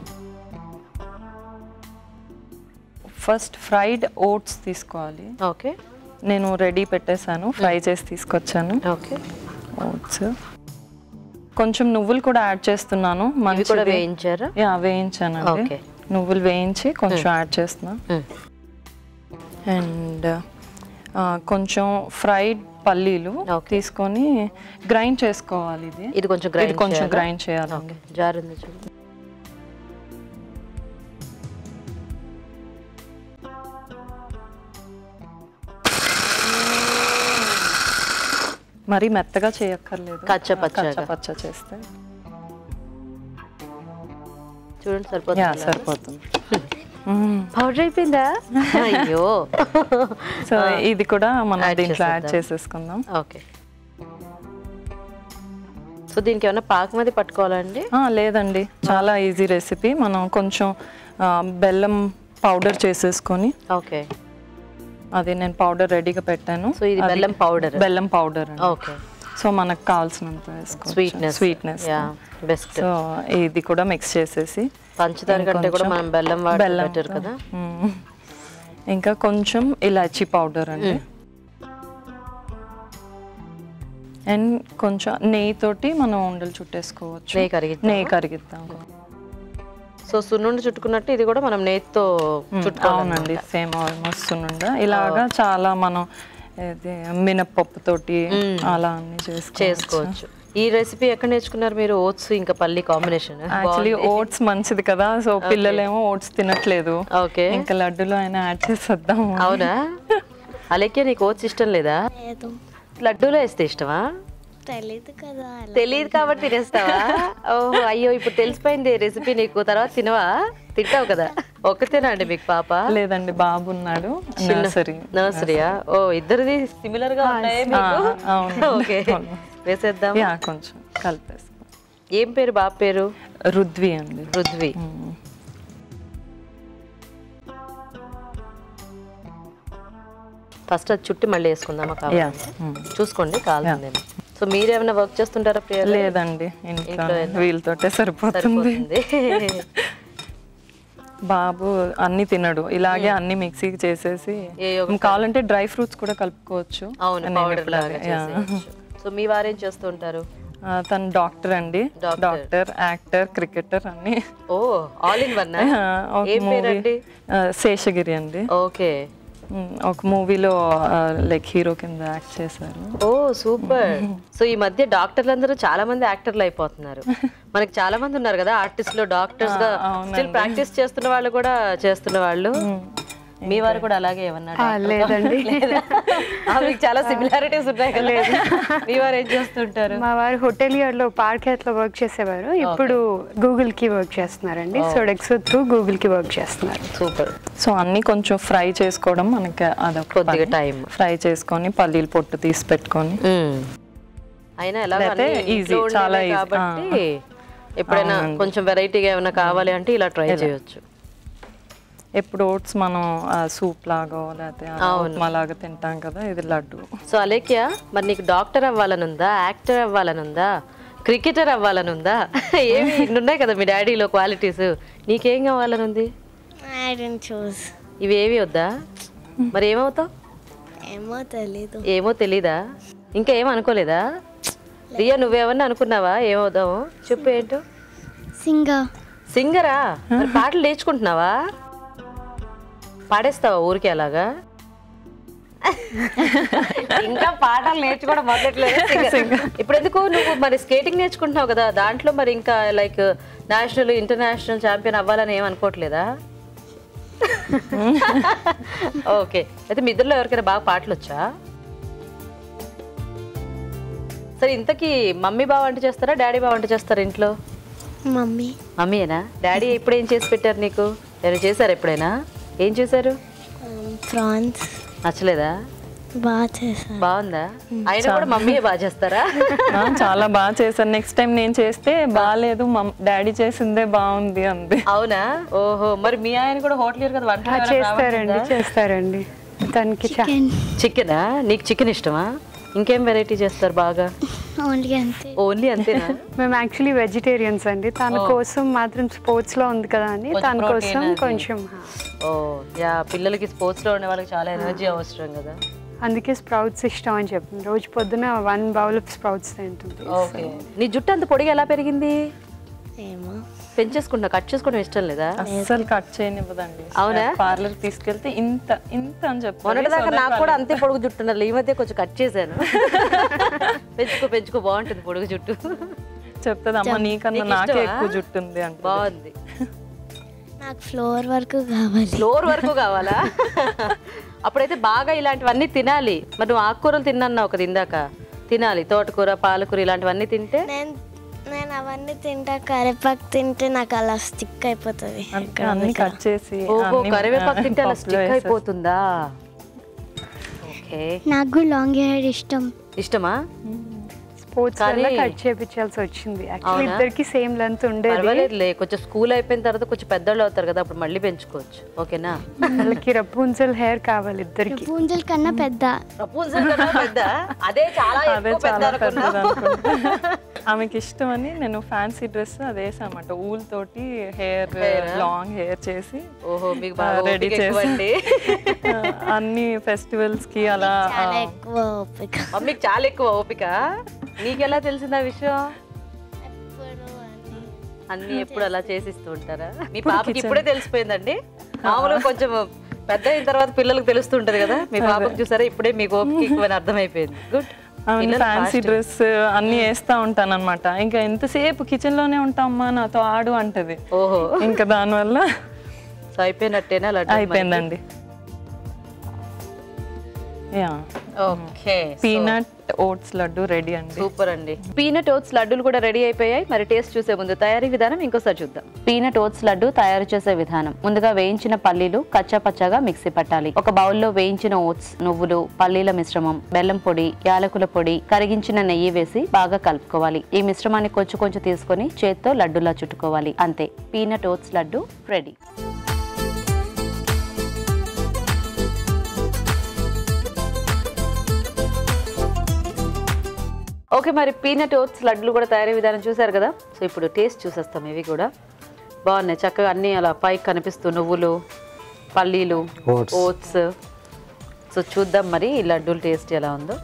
ఫస్ట్ ఫ్రైడ్ ఓట్స్ తీసుకోవాలి. ఓకే, నేను రెడీ పెట్టేశాను, ఫ్రై చేసి తీసుకొచ్చాను. ఓకే, ఓట్స్ కొంచెం నువ్వులు కూడా యాడ్ చేస్తున్నాను. ఇవి కూడా వేయించారా? యా వేయించానండి. ఓకే, నువ్వులు వేయించి కొంచెం యాడ్ చేస్తున్నా. అండ్ కొంచెం ఫ్రైడ్ పల్లీలు తీసుకొని గ్రైండ్ చేసుకోవాలి. ఇది ఇది కొంచెం గ్రైండ్ కొంచెం గ్రైండ్ చేయాలి. జార్ ఉంది చూడండి. మరి మెత్తగా చేయక్కర్లేదు, కచ్చపచ్చ పచ్చ చేస్తే చూడండి సరిపోతుంది. సరిపోతుంది. పౌడర్ అయిపోయిందా? అయ్యో. సో ఇది కూడా మనం దీంట్లో యాడ్ చేసేసుకుందాం. ఓకే. సో దీనికి ఏమైనా పాకం అది పట్టుకోవాలండి? లేదండి, చాలా ఈజీ రెసిపీ. మనం కొంచెం బెల్లం పౌడర్ చేసేసుకొని, ఓకే, అది నేను పౌడర్ రెడీగా పెట్టాను. సో ఇది బెల్లం పౌడర్. బెల్లం పౌడర్. ఓకే. సో మనకు కావాల్సినంత వేసుకోవచ్చు. Sweetness sweetness best. సో ఇది కూడా మిక్స్ చేసేసి, పంచదార కంటే కూడా మనం బెల్లం వాడతారు కదా. ఇంకా కొంచెం ఇలాచీ పౌడర్ అండి. అండ్ కొంచెం నెయ్యి తోటి మనం ఉండలు చుట్టేసుకోవచ్చు. నెయ్యి కరిగి నెయ్యి కరిగిద్దాం. సో సున్నుండ చుట్టుకున్నట్టు ఇది కూడా మనం నెయ్యితో చుట్టుకోవాలండి. Same almost సున్నుండ. ఇలాగా చాలా మనం మినప్పప్పు తోటి అలా అన్ని చేసుకోవచ్చు. ఈ రెసిపీ ఎక్కడ నేర్చుకున్నారు మీరు? ఓట్స్ ఇంకా పల్లి కాంబినేషన్. యాక్చువల్లీ ఓట్స్ మంచిది కదా, సో పిల్లలేమో ఓట్స్ తినట్లేదు. ఓకే, ఇంకా లడ్డులో అయినా యాడ్ చేసేద్దాము. అవునా? అలాగే నీకు ఓట్స్ ఇష్టం లేదా? లడ్డూలో వేస్తే ఇష్టమా? తెలియదు కదా. తెలియదు కాబట్టి తినేస్తావా? ఓహో, అయ్యో, ఇప్పుడు తెలిసిపోయింది రెసిపీ నీకు. తర్వాత తినవా? తింటావు కదా. ఒక్కతేనా అండి మీకు పాప? లేదండి, బాబు ఉన్నాడు. నర్సరీ. నర్సరీయా? ఓ, ఇద్దరిది సిమిలర్ గా ఉన్నాయే మీకు. ఓకే, వేసేద్దాం. కొంచెం కలిపేస్తాం. ఏం పేరు బాబు పేరు? రుద్వి అండి. రుద్వి. ఫస్ట్ అది చుట్టి మళ్ళీ వేసుకుందామా? కావాలి చూసుకోండి, కావాలండి. సో మీరేమైనా వర్క్ చేస్తుంటారా ప్రియ? లేదండి, ఇంట్లో వీళ్ళతోటే సరిపోతుంది. బాబు అన్ని తినడు, ఇలాగే అన్ని మిక్సీకి చేసేసి కావాలంటే డ్రై ఫ్రూట్స్ కూడా కలుపుకోవచ్చు. సో మీ వారేం చేస్తూ ఉంటారు? తను డాక్టర్ అండి. డాక్టర్, యాక్టర్, క్రికెటర్ అన్ని. Oh, all in one. Seshagiri అండి. ఓకే. ఒక మూవీలో లైక్ హీరో కింద యాక్ట్ చేశారు. ఓ సూపర్. సో ఈ మధ్య డాక్టర్లు అందరూ చాలా మంది యాక్టర్లు అయిపోతున్నారు. మనకి చాలా మంది ఉన్నారు కదా ఆర్టిస్టులు, డాక్టర్స్ గా స్టిల్ ప్రాక్టీస్ చేస్తున్న వాళ్ళు కూడా చేస్తున్న వాళ్ళు. మీ వారు కూడా అలాగే ఏమన్నా? లేదండి, మీకు చాలా సిమిలారిటీస్ ఉన్నాయి కదా. మీ వారు ఏం చేస్తుంటారు? మా వారు హోటలియర్ లో పార్కెట్ లో వర్క్ చేసేవారు. ఇప్పుడు గూగుల్ కి వర్క్ చేస్తున్నారండి. సోడెక్సో త్రూ గూగుల్ కి వర్క్ చేస్తున్నారు. సూపర్. సో అన్ని కొంచెం ఫ్రై చేసుకోవడం మనకి అదొక కొద్దిగా టైం. ఫ్రై చేసుకొని పల్లీలు పొట్టు తీసి పెట్టుకొని, అయినా ఎలాగైతే ఈజీ, చాలా ఈజీ కాబట్టి ఎప్పుడైనా కొంచెం వెరైటీగా ఏమైనా కావాలి అంటే ఇలా ట్రై చేయొచ్చు. ఎప్పుడు ఓట్స్ మనం సూప్ లాగా లేకపోతే ఉప్మా లాగా తింటాం కదా, ఇది లడ్డు. సో అలేఖ్య, మరి నీకు డాక్టర్ అవ్వాలనుందా, యాక్టర్ అవ్వాలనుందా, క్రికెటర్ అవ్వాలనుందా? ఏమి ఉన్నాయి కదా మీ డాడీలో క్వాలిటీస్, నీకేం కావాలనుంది? ఇవేవి వద్దా? మరి ఏమవుతావు? ఏమో తెలీదు. ఏమో తెలీదా? ఇంకా ఏం అనుకోలేదా? రియా, నువ్వేమన్నా అనుకున్నావా ఏమవుదాము? చెప్పు ఏంటో. సింగర్. సింగరా? మరి పాటలు నేర్చుకుంటున్నావా? పాడేస్తావా ఊరికే అలాగా? ఇంకా పాటలు నేర్చుకోవడం మొదలెట్లేదు. ఇప్పుడు ఎందుకు నువ్వు మరి స్కేటింగ్ నేర్చుకుంటున్నావు కదా, దాంట్లో మరి ఇంకా లైక్ నేషనల్ ఇంటర్నేషనల్ ఛాంపియన్ అవ్వాలని ఏం అనుకోవట్లేదా? ఓకే, అయితే మీ ఇద్దరిలో ఎవరికైనా బాగా పాటలు వచ్చా? సరే, ఇంతకీ మమ్మీ బాగా వంట చేస్తారా, డాడీ బాగా వంట చేస్తారా ఇంట్లో? మమ్మీ. మమ్మీయేనా? డాడీ ఎప్పుడు ఏం చేసి పెట్టారు నీకు? ఎవరు చేశారు ఎప్పుడైనా? ఏం చేశారు? ప్రాన్స్. నచ్చలేదా? బాగా చేశాను. బాగుందా? అయినా కూడా మమ్మీయే బాగా చేస్తారా? చాలా బాగా చేశారు. నెక్స్ట్ టైం నేను చేస్తే బాగాలేదు, డాడీ చేసిందే బాగుంది అంది. అవునా? ఓహో, మరి మీ ఆయన కూడా హోటల్ కదా వంట చేస్తారండి చేస్తారండి తనకి చికెనా? నీకు చికెన్ ఇష్టమా? ఇంకేం వెరైటీ చేస్తారు బాగా? ఓన్లీ అంతే. ఓన్లీ అంతేనా? మేము యాక్చువల్లీ వెజిటేరియన్స్ అండి, తన కోసం మాత్రం స్పోర్ట్స్ లో ఉంది కదా అని తన కోసం కొంచెం. ఓ యా, పిల్లలకి స్పోర్ట్స్ లో ఉండే వాళ్ళకి చాలా ఎనర్జీ అవసరం కదా, అందుకే స్ప్రౌట్స్ ఇష్టం అని చెప్పింది. రోజు పొద్దున వన్ బౌల్ ఆఫ్ స్ప్రౌట్స్ తింటుంది. ఓకే. నీ జుట్టు అంత పొడిగా ఎలా పెరిగింది? ఏమో పెంచేసుకుంటా, కట్ చేసుకోవడం ఇష్టం లేదా? అస్సలు కట్ చేయనివ్వదండి. అవునా? పార్లర్ తీసుకెళ్తే ఇంత ఇంత అని చెప్పి మొన్నటిదాకా నాకు కూడా అంతే పొడుగు జుట్టు ఉండాలి, ఈ మధ్య కొంచెం కట్ చేశాను. పెంచుకో పెంచుకో బాగుంటుంది పొడుగు జుట్టు. చెప్తుంది అమ్మ నీకన్నా నాకే ఎక్కువ జుట్టు ఉంది అంటే. బాగుంది. నాకు ఫ్లోర్ వరకు కావాలి. ఫ్లోర్ వరకు కావాలా? అప్పుడైతే బాగా ఇలాంటివన్నీ తినాలి. మరి నువ్వు ఆకుకూరలు తిన్నావు కదా ఇందాక, తినాలి. తోటకూర, పాలకూర ఇలాంటివన్నీ తింటే. నేను నేను అవన్నీ తింటా, కరివేపాకు తింటే నాకు అలా స్టిక్ అయిపోతుంది. అన్ని కట్ చేసి. ఓహో, కరివేపాకు తింటే అలా స్టిక్ అయిపోతుందా? ఓకే. నాకు లాంగ్ హెయిర్ ఇష్టం. ఇష్టమా? స్పోర్ట్స్ వల్ల కట్ చేయించాల్సి వచ్చింది. యాక్చువల్లీ ఇద్దరికి సేమ్ లెంత్ ఉండేది. పర్వాలేదులే, కొంచెం స్కూల్ అయిపోయిన తర్వాత కొంచెం పెద్దోళ్ళు అవుతారు కదా, అప్పుడు మళ్ళీ పెంచుకోవచ్చు. ఓకేనా? వాళ్ళకి రపూన్జల్ హెయిర్ కావాలి ఇద్దరికి. రపూన్జల్ కన్నా పెద్ద. రపూన్జల్ కన్నా పెద్ద? అదే చాలా అదే చాలా పెద్దది అనుకుంటా. ఆమెకి ఇష్టం అని నేను ఫ్యాన్సీ డ్రెస్ అదే వేసామాట, ఊల్ తోటి హెయిర్ లాంగ్ హెయిర్ చేసి. ఓహో, మీకు బాగా రెడీ చేసి అన్ని ఫెస్టివల్స్ కి అలా. చాలా ఎక్కువ ఓపిక. మమ్మీకి చాలా ఎక్కువ ఓపిక. నీకెలా తెలిసింది ఆ విషయం? అన్ని ఎప్పుడు అలా చేసిస్తూ ఉంటారా? మీ పాపకి ఇప్పుడే తెలిసిపోయిందండి. మామూలుగా కొంచెం పెద్ద అయిన తర్వాత పిల్లలకు తెలుస్తుంటది కదా, మీ పాపకు చూసారా ఇప్పుడే మీకు ఓపిక ఎక్కువ అర్థమైపోయింది. గుడ్. ఫ్యాన్సీ డ్రెస్ అన్ని వేస్తా ఉంటాను అనమాట. ఇంకా ఎంతసేపు కిచెన్ లోనే ఉంటామ్మా నాతో ఆడు అంటది. ఓహో, ఇంకా దానివల్ల సో అయిపోయినట్టేనా? అయిపోయిందండి. Okay, peanut oats laddu ready అండి. సూపర్ అండి. పీనట్ ఓట్స్ లడ్డూలు కూడా రెడీ అయిపోయాయి. మరి టేస్ట్ చూసే ముందు తయారీ విధానం ఇంకోసారి చూద్దాం. పీనట్ ఓట్స్ లడ్డు తయారు చేసే విధానం. ముందుగా వేయించిన పల్లీలు కచ్చా పచ్చాగా మిక్సీ పట్టాలి. ఒక బౌల్లో వేయించిన ఓట్స్, నువ్వులు, పల్లీల మిశ్రమం, బెల్లం పొడి, యాలకుల పొడి, కరిగించిన నెయ్యి వేసి బాగా కలుపుకోవాలి. ఈ మిశ్రమాన్ని కొంచెం కొంచెం తీసుకొని చేత్తో లడ్డులా చుట్టుకోవాలి. అంతే, peanut oats laddu ready. Okay, మరి పీనట్ ఓట్స్ లడ్లు కూడా తయారీ విధానం చూసారు కదా. సో ఇప్పుడు టేస్ట్ చూసేస్తాం. ఇవి కూడా బాగున్నాయి, చక్కగా అన్నీ అలా పైకి కనిపిస్తూ నువ్వులు, పల్లీలు, ఓట్స్. సో చూద్దాం మరి ఈ లడ్డూల టేస్ట్ ఎలా ఉందో.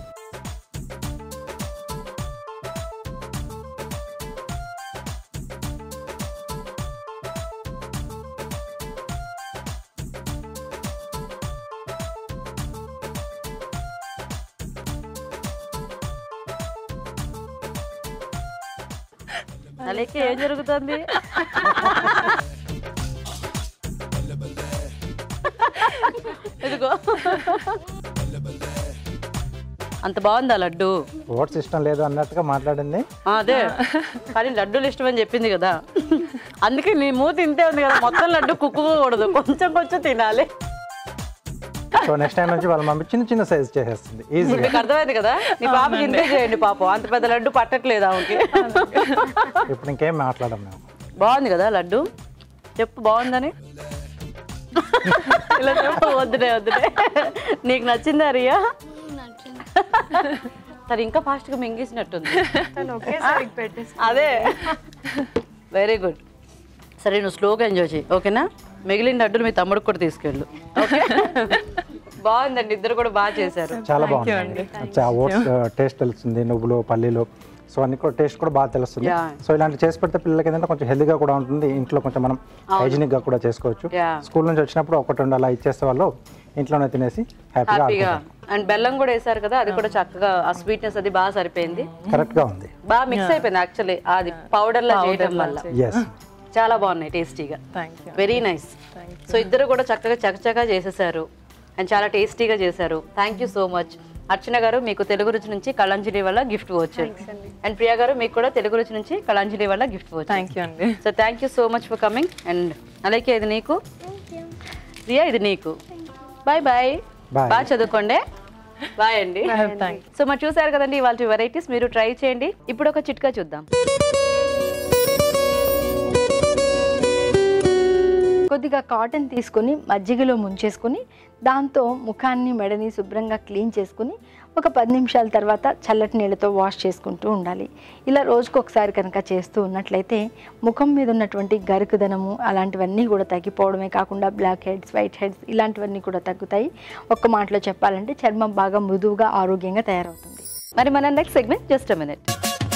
అలాగే ఏం జరుగుతుంది? ఇదిగో అంత బాగుందా లడ్డు? ఓట్స్ ఇష్టం లేదు అన్నట్టుగా మాట్లాడింది. అదే, కానీ లడ్డూలు ఇష్టం అని చెప్పింది కదా, అందుకే నీ మూతి తింటే ఉంది కదా, మొత్తం లడ్డు కుక్కుకూడదు, కొంచెం కొంచెం తినాలి. సో నెక్స్ట్ టైం నుంచి వాళ్ళ మమ్మీ చిన్న చిన్న సైజ్ చేసేస్తుంది ఈజీగా. మీకు అర్థమైంది కదా, నీ పాపకి ఇంతే చేయండి పాపం, అంత పెద్ద లడ్డు పట్టట్లేదు ఆమెకి. ఇప్పుడు ఇంకేం మాట్లాడడం మేము. బాగుంది కదా లడ్డు? చెప్పు బాగుందని. ఇలా చెప్పు. వద్దునే వద్దునే. నీకు నచ్చిందా రియా? సరే, ఇంకా ఫాస్ట్గా మింగేసినట్టుంది. అదే, వెరీ గుడ్. సరే, నువ్వు స్లోగా ఎంజాయ్ చేయి, ఓకేనా? మిగిలిన లడ్డులు మీ తమ్ముడికి కూడా తీసుకెళ్ళు. ఓకే, బాగుందండి, ఇద్దరు కూడా బాగా చేశారు. చాలా బాగుంది. ఓట్స్ టేస్ట్ తెలుస్తుంది, నువ్వులు, పల్లీలు, సో అన్ని కూడా టేస్ట్ కూడా బాగా తెలుస్తుంది. సో ఇలాంటి చేసి పెడితే పిల్లలకి ఏంటంటే కొంచెం హెల్దీగా కూడా ఉంటుంది, ఇంట్లో కొంచెం మనం హైజీనిక్ గా కూడా చేసుకోవచ్చు. స్కూల్ నుంచి వచ్చినప్పుడు ఒకటి రెండు అలా ఇచ్చేస్తే వాళ్ళు ఇంట్లోనే తినేసి హ్యాపీగా. అండ్ బెల్లం కూడా వేసారు కదా, అది కూడా చక్కగా ఆ స్వీట్నెస్ అది బాగా సరిపోయింది, కరెక్ట్ గా ఉంది, బాగా మిక్స్ అయిపోయింది. యాక్చువల్లీ అది పౌడర్ లా చేయడం వల్ల ఎస్ చాలా బాగున్నాయి టేస్టీగా. Very nice. సో ఇద్దరు కూడా చక్కగా చకచకా చేసేసారు అండ్ చాలా టేస్టీగా చేశారు. Thank you so much. Archana గారు మీకు తెలుగు రుచి నుంచి కళాంజలి వల్ల గిఫ్ట్ వచ్చారు, అండ్ ప్రియా గారు మీకు కూడా తెలుగు రుచి నుంచి కళాంజలి వల్ల గిఫ్ట్ వచ్చారు. థ్యాంక్ యూ అండి. So thank you so much for coming. And అలాగే ఇది నీకు, ప్రియా ఇది నీకు. బాయ్ బాయ్, బాగా చదువుకోండి. బాయ్ అండి. సో మరి చూసారు కదండి ఇవాళ వెరైటీస్, మీరు ట్రై చేయండి. ఇప్పుడు ఒక చిట్కా చూద్దాం. కొద్దిగా కాటన్ తీసుకొని మజ్జిగలో ముంచేసుకొని దాంతో ముఖాన్ని మెడని శుభ్రంగా క్లీన్ చేసుకుని ఒక పది నిమిషాల తర్వాత చల్లటి నీళ్ళతో వాష్ చేసుకుంటూ ఉండాలి. ఇలా రోజుకు ఒకసారి కనుక చేస్తూ ఉన్నట్లయితే ముఖం మీద ఉన్నటువంటి గరుకుదనము అలాంటివన్నీ కూడా తగ్గిపోవడమే కాకుండా బ్లాక్ హెడ్స్, వైట్ హెడ్స్ ఇలాంటివన్నీ కూడా తగ్గుతాయి. ఒక్క మాటలో చెప్పాలంటే చర్మం బాగా మృదువుగా ఆరోగ్యంగా తయారవుతుంది. మరి మన next segment just a minute.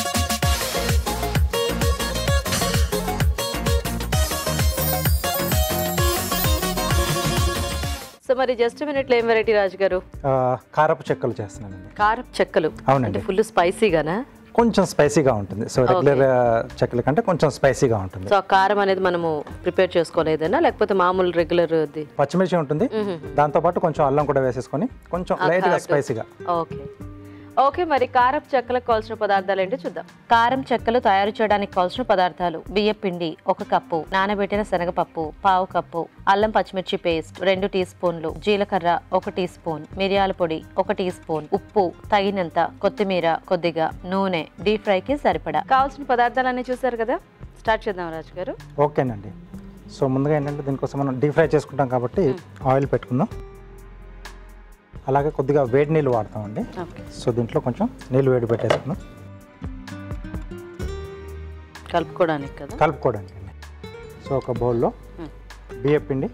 So మరి జస్ట్ మినిట్ లో ఏం వెరైటీ రాజు గారు? కారపు చెక్కలు చేస్తున్నానండి. కారపు చెక్కలు అంటే ఫుల్ స్పైసీగానా? కొంచెం స్పైసీగా ఉంటుంది. సో రెగ్యులర్ చెక్కల కంటే కొంచెం స్పైసీగా ఉంటుంది. సో కారం అనేది మనము ప్రిపేర్ చేసుకోలేదనా లేకపోతే మామూలు రెగ్యులర్? పచ్చిమిర్చి ఉంటుంది, దాంతో పాటు కొంచెం అల్లం కూడా వేసేసుకొని కొంచెం లైట్ గా స్పైసీగా. ఓకే ఓకే మరి కారపు చెక్కలకు కావాల్సిన పదార్థాలు ఏంటో చూద్దాం. కారం చెక్కలు తయారు చేయడానికి కావాల్సిన పదార్థాలు: బియ్యం పిండి ఒక కప్పు, నానబెట్టిన శనగపప్పు పావు కప్పు, అల్లం పచ్చిమిర్చి పేస్ట్ రెండు టీ స్పూన్లు, జీలకర్ర ఒక టీ స్పూన్, మిరియాల పొడి ఒక టీ స్పూన్, ఉప్పు తగినంత, కొత్తిమీర కొద్దిగా, నూనె, డీప్ ఫ్రైకి సరిపడా. కావాల్సిన పదార్థాలన్నీ చూసారు కదా, స్టార్ట్ చేద్దాం రాజు గారు. ఓకేనండి. సో ముందుగా ఏంటంటే దీనికోసం మనం డీప్ ఫ్రై చేసుకుంటాం కాబట్టి ఆయిల్ పెట్టుకుందాం. అలాగే కొద్దిగా వేడి నీళ్ళు వాడతామండి. సో దీంట్లో కొంచెం నీళ్ళు వేడి పెట్టేసుకున్నాం కలుపుకోవడానికి కదా, కలుపుకోవడానికి అండి. సో ఒక బౌల్లో బియ్యం పిండి,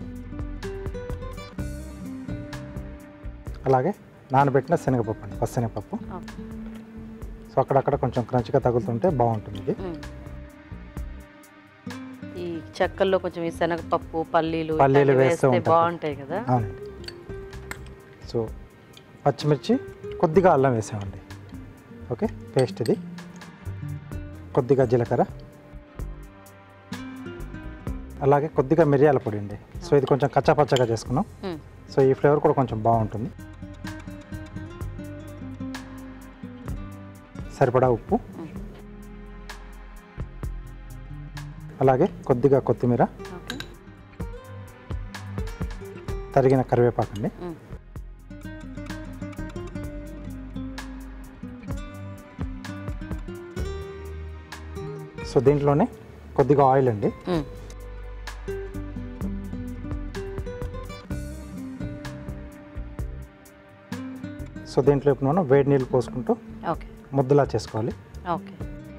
అలాగే నానబెట్టిన శనగపప్పు అండి, పచ్చనగపప్పు. సో అక్కడక్కడ కొంచెం క్రంచిగా తగులుతుంటే బాగుంటుంది ఇది. ఈ చెక్కల్లో కొంచెం ఈ శనగపప్పు పల్లీలు పల్లీలు వేస్తే బాగుంటాయి కదా. అవునండి. సో పచ్చిమిర్చి, కొద్దిగా అల్లం వేసామండి. ఓకే, పేస్ట్ ఇది. కొద్దిగా జీలకర్ర, అలాగే కొద్దిగా మిరియాల పొడి అండి. సో ఇది కొంచెం కచ్చాపచ్చగా చేసుకున్నాం. సో ఈ ఫ్లేవర్ కూడా కొంచెం బాగుంటుంది. సరిపడా ఉప్పు, అలాగే కొద్దిగా కొత్తిమీర, తరిగిన కరివేపాకు అండి. సో దీంట్లోనే కొద్దిగా ఆయిల్ అండి. సో దీంట్లో ఇప్పుడు మనం వేడి నీళ్ళు పోసుకుంటూ ముద్దలా చేసుకోవాలి. ఓకే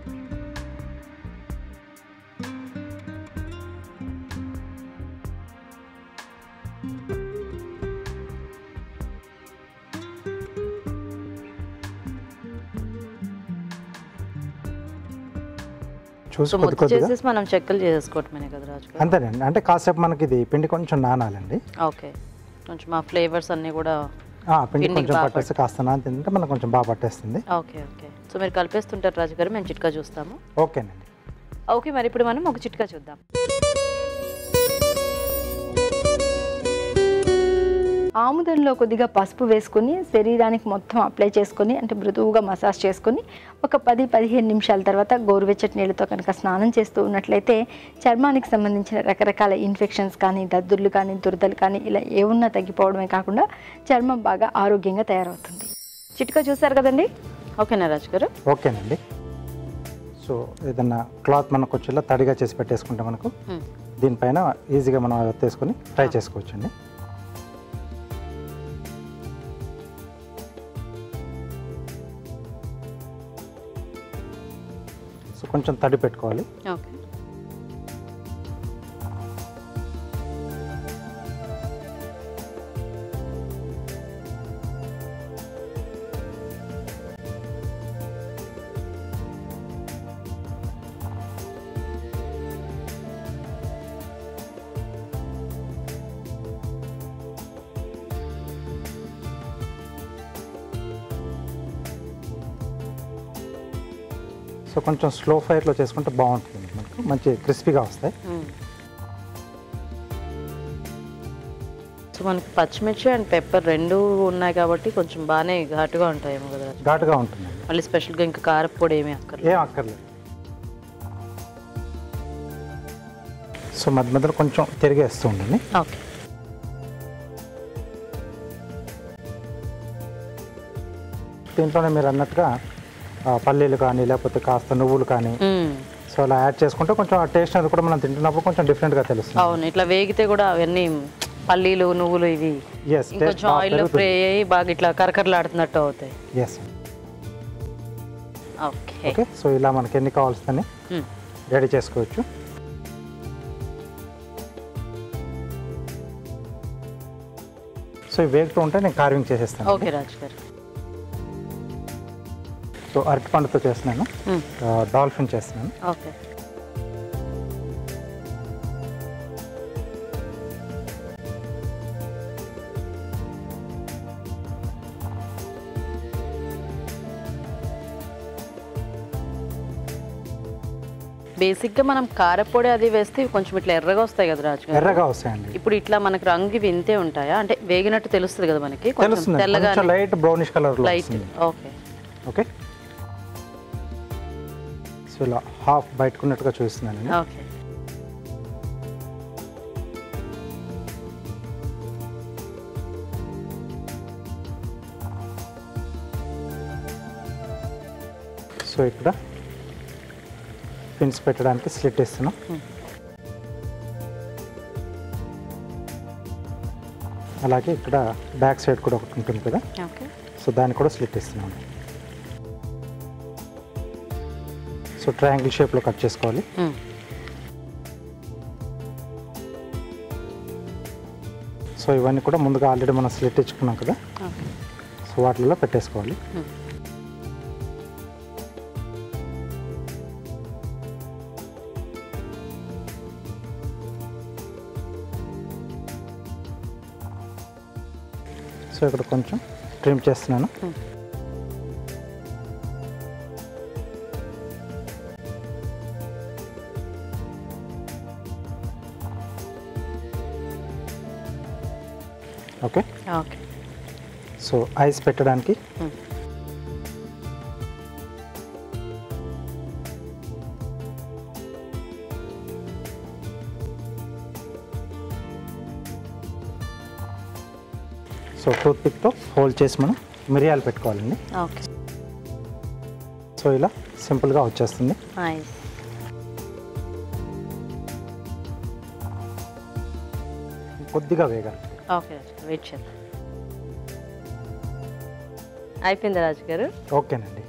చూసి కొద్ది కొద్దిగా మనం చెక్కలు చేసుకోవటమే కదా రాజు గారు? అంతేనండి. అంటే కాసేపు మనకి ఇది పిండి కొంచెం నానాలండి. ఓకే, కొంచెం ఆ ఫ్లేవర్స్ అన్నీ కూడా పిండి కొంచెం పట్టేస్తే కాస్త నాన తింటే మనకు కొంచెం బాగా పట్టేస్తుంది. ఓకే ఓకే సో మీరు కలిపేస్తుంటారు రాజు గారు, మేము చిట్కా చూస్తాము. ఓకేనండి. ఓకే మరి ఇప్పుడు మనం ఒక చిట్కా చూద్దాం. ఆముదంలో కొద్దిగా పసుపు వేసుకొని శరీరానికి మొత్తం అప్లై చేసుకొని అంటే మృదువుగా మసాజ్ చేసుకొని ఒక పది పదిహేను నిమిషాల తర్వాత గోరువెచ్చటి నీళ్ళతో కనుక స్నానం చేస్తూ ఉన్నట్లయితే చర్మానికి సంబంధించిన రకరకాల ఇన్ఫెక్షన్స్ కానీ దద్దుర్లు కానీ దురదలు కానీ ఇలా ఏమున్నా తగ్గిపోవడమే కాకుండా చర్మం బాగా ఆరోగ్యంగా తయారవుతుంది. చిట్కా చూసారు కదండి. ఓకేనా రాజు గారు? ఓకేనండి. సో ఏదన్నా క్లాత్ మనకు వచ్చేలా తడిగా చేసి పెట్టేసుకుంటే మనకు దీనిపైన ఈజీగా మనం ఎత్తేసుకొని ఫ్రై చేసుకోవచ్చండి. సో కొంచెం తడి పెట్టుకోవాలి. ఓకే సో కొంచెం స్లో ఫైర్లో చేసుకుంటే బాగుంటుంది, మనకు మంచి క్రిస్పీగా వస్తాయి. సో మనకి పచ్చిమిర్చి అండ్ పెప్పర్ రెండు ఉన్నాయి కాబట్టి కొంచెం బాగానే ఘాటుగా ఉంటాయేమో కదా. ఘాటుగా ఉంటుంది, మళ్ళీ స్పెషల్గా ఇంకా కారపొడి ఏమీ అక్కర్లేదు. ఏం అక్కర్లేదు. సో మధ్య మధ్యలో కొంచెం తిరిగేస్తూ ఉండండి. ఓకే. దీంట్లోనే మీరు అన్నట్టుగా పల్లీలు కానీ లేకపోతే కాస్త నువ్వులు కానీ సో అలా యాడ్ చేసుకుంటే కొంచెం ఆ టేస్ట్ అనేది కూడా మనం తింటున్నప్పుడు కొంచెం డిఫరెంట్గా తెలుస్తుంది. అవును, ఇట్లా వేగితే కూడా అవన్నీ పల్లీలు నువ్వులు ఇవి కొంచెం ఆయిల్లో ఫ్రై అయ్యి బాగా ఇట్లా కరకరలాడుతున్నట్టు అవుతాయి. ఎస్. Okay okay. సో ఇలా మనకి ఎన్ని కావాల్సిందని రెడీ చేసుకోవచ్చు. సో ఇవి వేగుతూ ఉంటే నేను కార్వింగ్ చేసేస్తాను. ఓకే రాజు గారు. సో అరటిపండుతో చేస్తున్నాను, డాల్ఫిన్ చేస్తున్నాను. ఓకే. బేసిక్గా మనం కారపొడి అది వేస్తే కొంచెం ఇట్లా ఎర్రగా వస్తాయి కదా రాజు గారు. ఎర్రగా వస్తాయండి. ఇప్పుడు ఇట్లా మనకి రంగు ఇవి ఇంతే ఉంటాయా, అంటే వేగినట్టు తెలుస్తుంది కదా మనకి, కొంచెం తెల్లగా light brownish colour light. Okay. Okay. So ఇలా హాఫ్ బయటకున్నట్టుగా చూస్తున్నాను. ఓకే. సో ఇక్కడ పిన్స్ పెట్టడానికి స్లిట్ ఇస్తున్నాం. అలాగే ఇక్కడ బ్యాక్ సైడ్ కూడా ఒకటి ఉంటుంది కదా, సో దాన్ని కూడా స్లిట్ ఇస్తున్నాం. సో ట్రయాంగిల్ షేప్లో కట్ చేసుకోవాలి. సో ఇవన్నీ కూడా ముందుగా ఆల్రెడీ మనం స్లిట్ ఇచ్చుకున్నాం కదా, సో వాటిలో పెట్టేసుకోవాలి. సో ఇక్కడ కొంచెం ట్రిమ్ చేస్తున్నాను. ఓకే. ఓకే. సో ఐస్ పెట్టడానికి సో టూత్ పిక్తో హోల్డ్ చేసి మనం మిరియాలు పెట్టుకోవాలండి. ఓకే. సో ఇలా సింపుల్గా వచ్చేస్తుంది. కొద్దిగా వేగాలి. ఓకే వెయిట్ చేద్దాం. అయిపోయింది రాజు గారు. ఓకేనండి.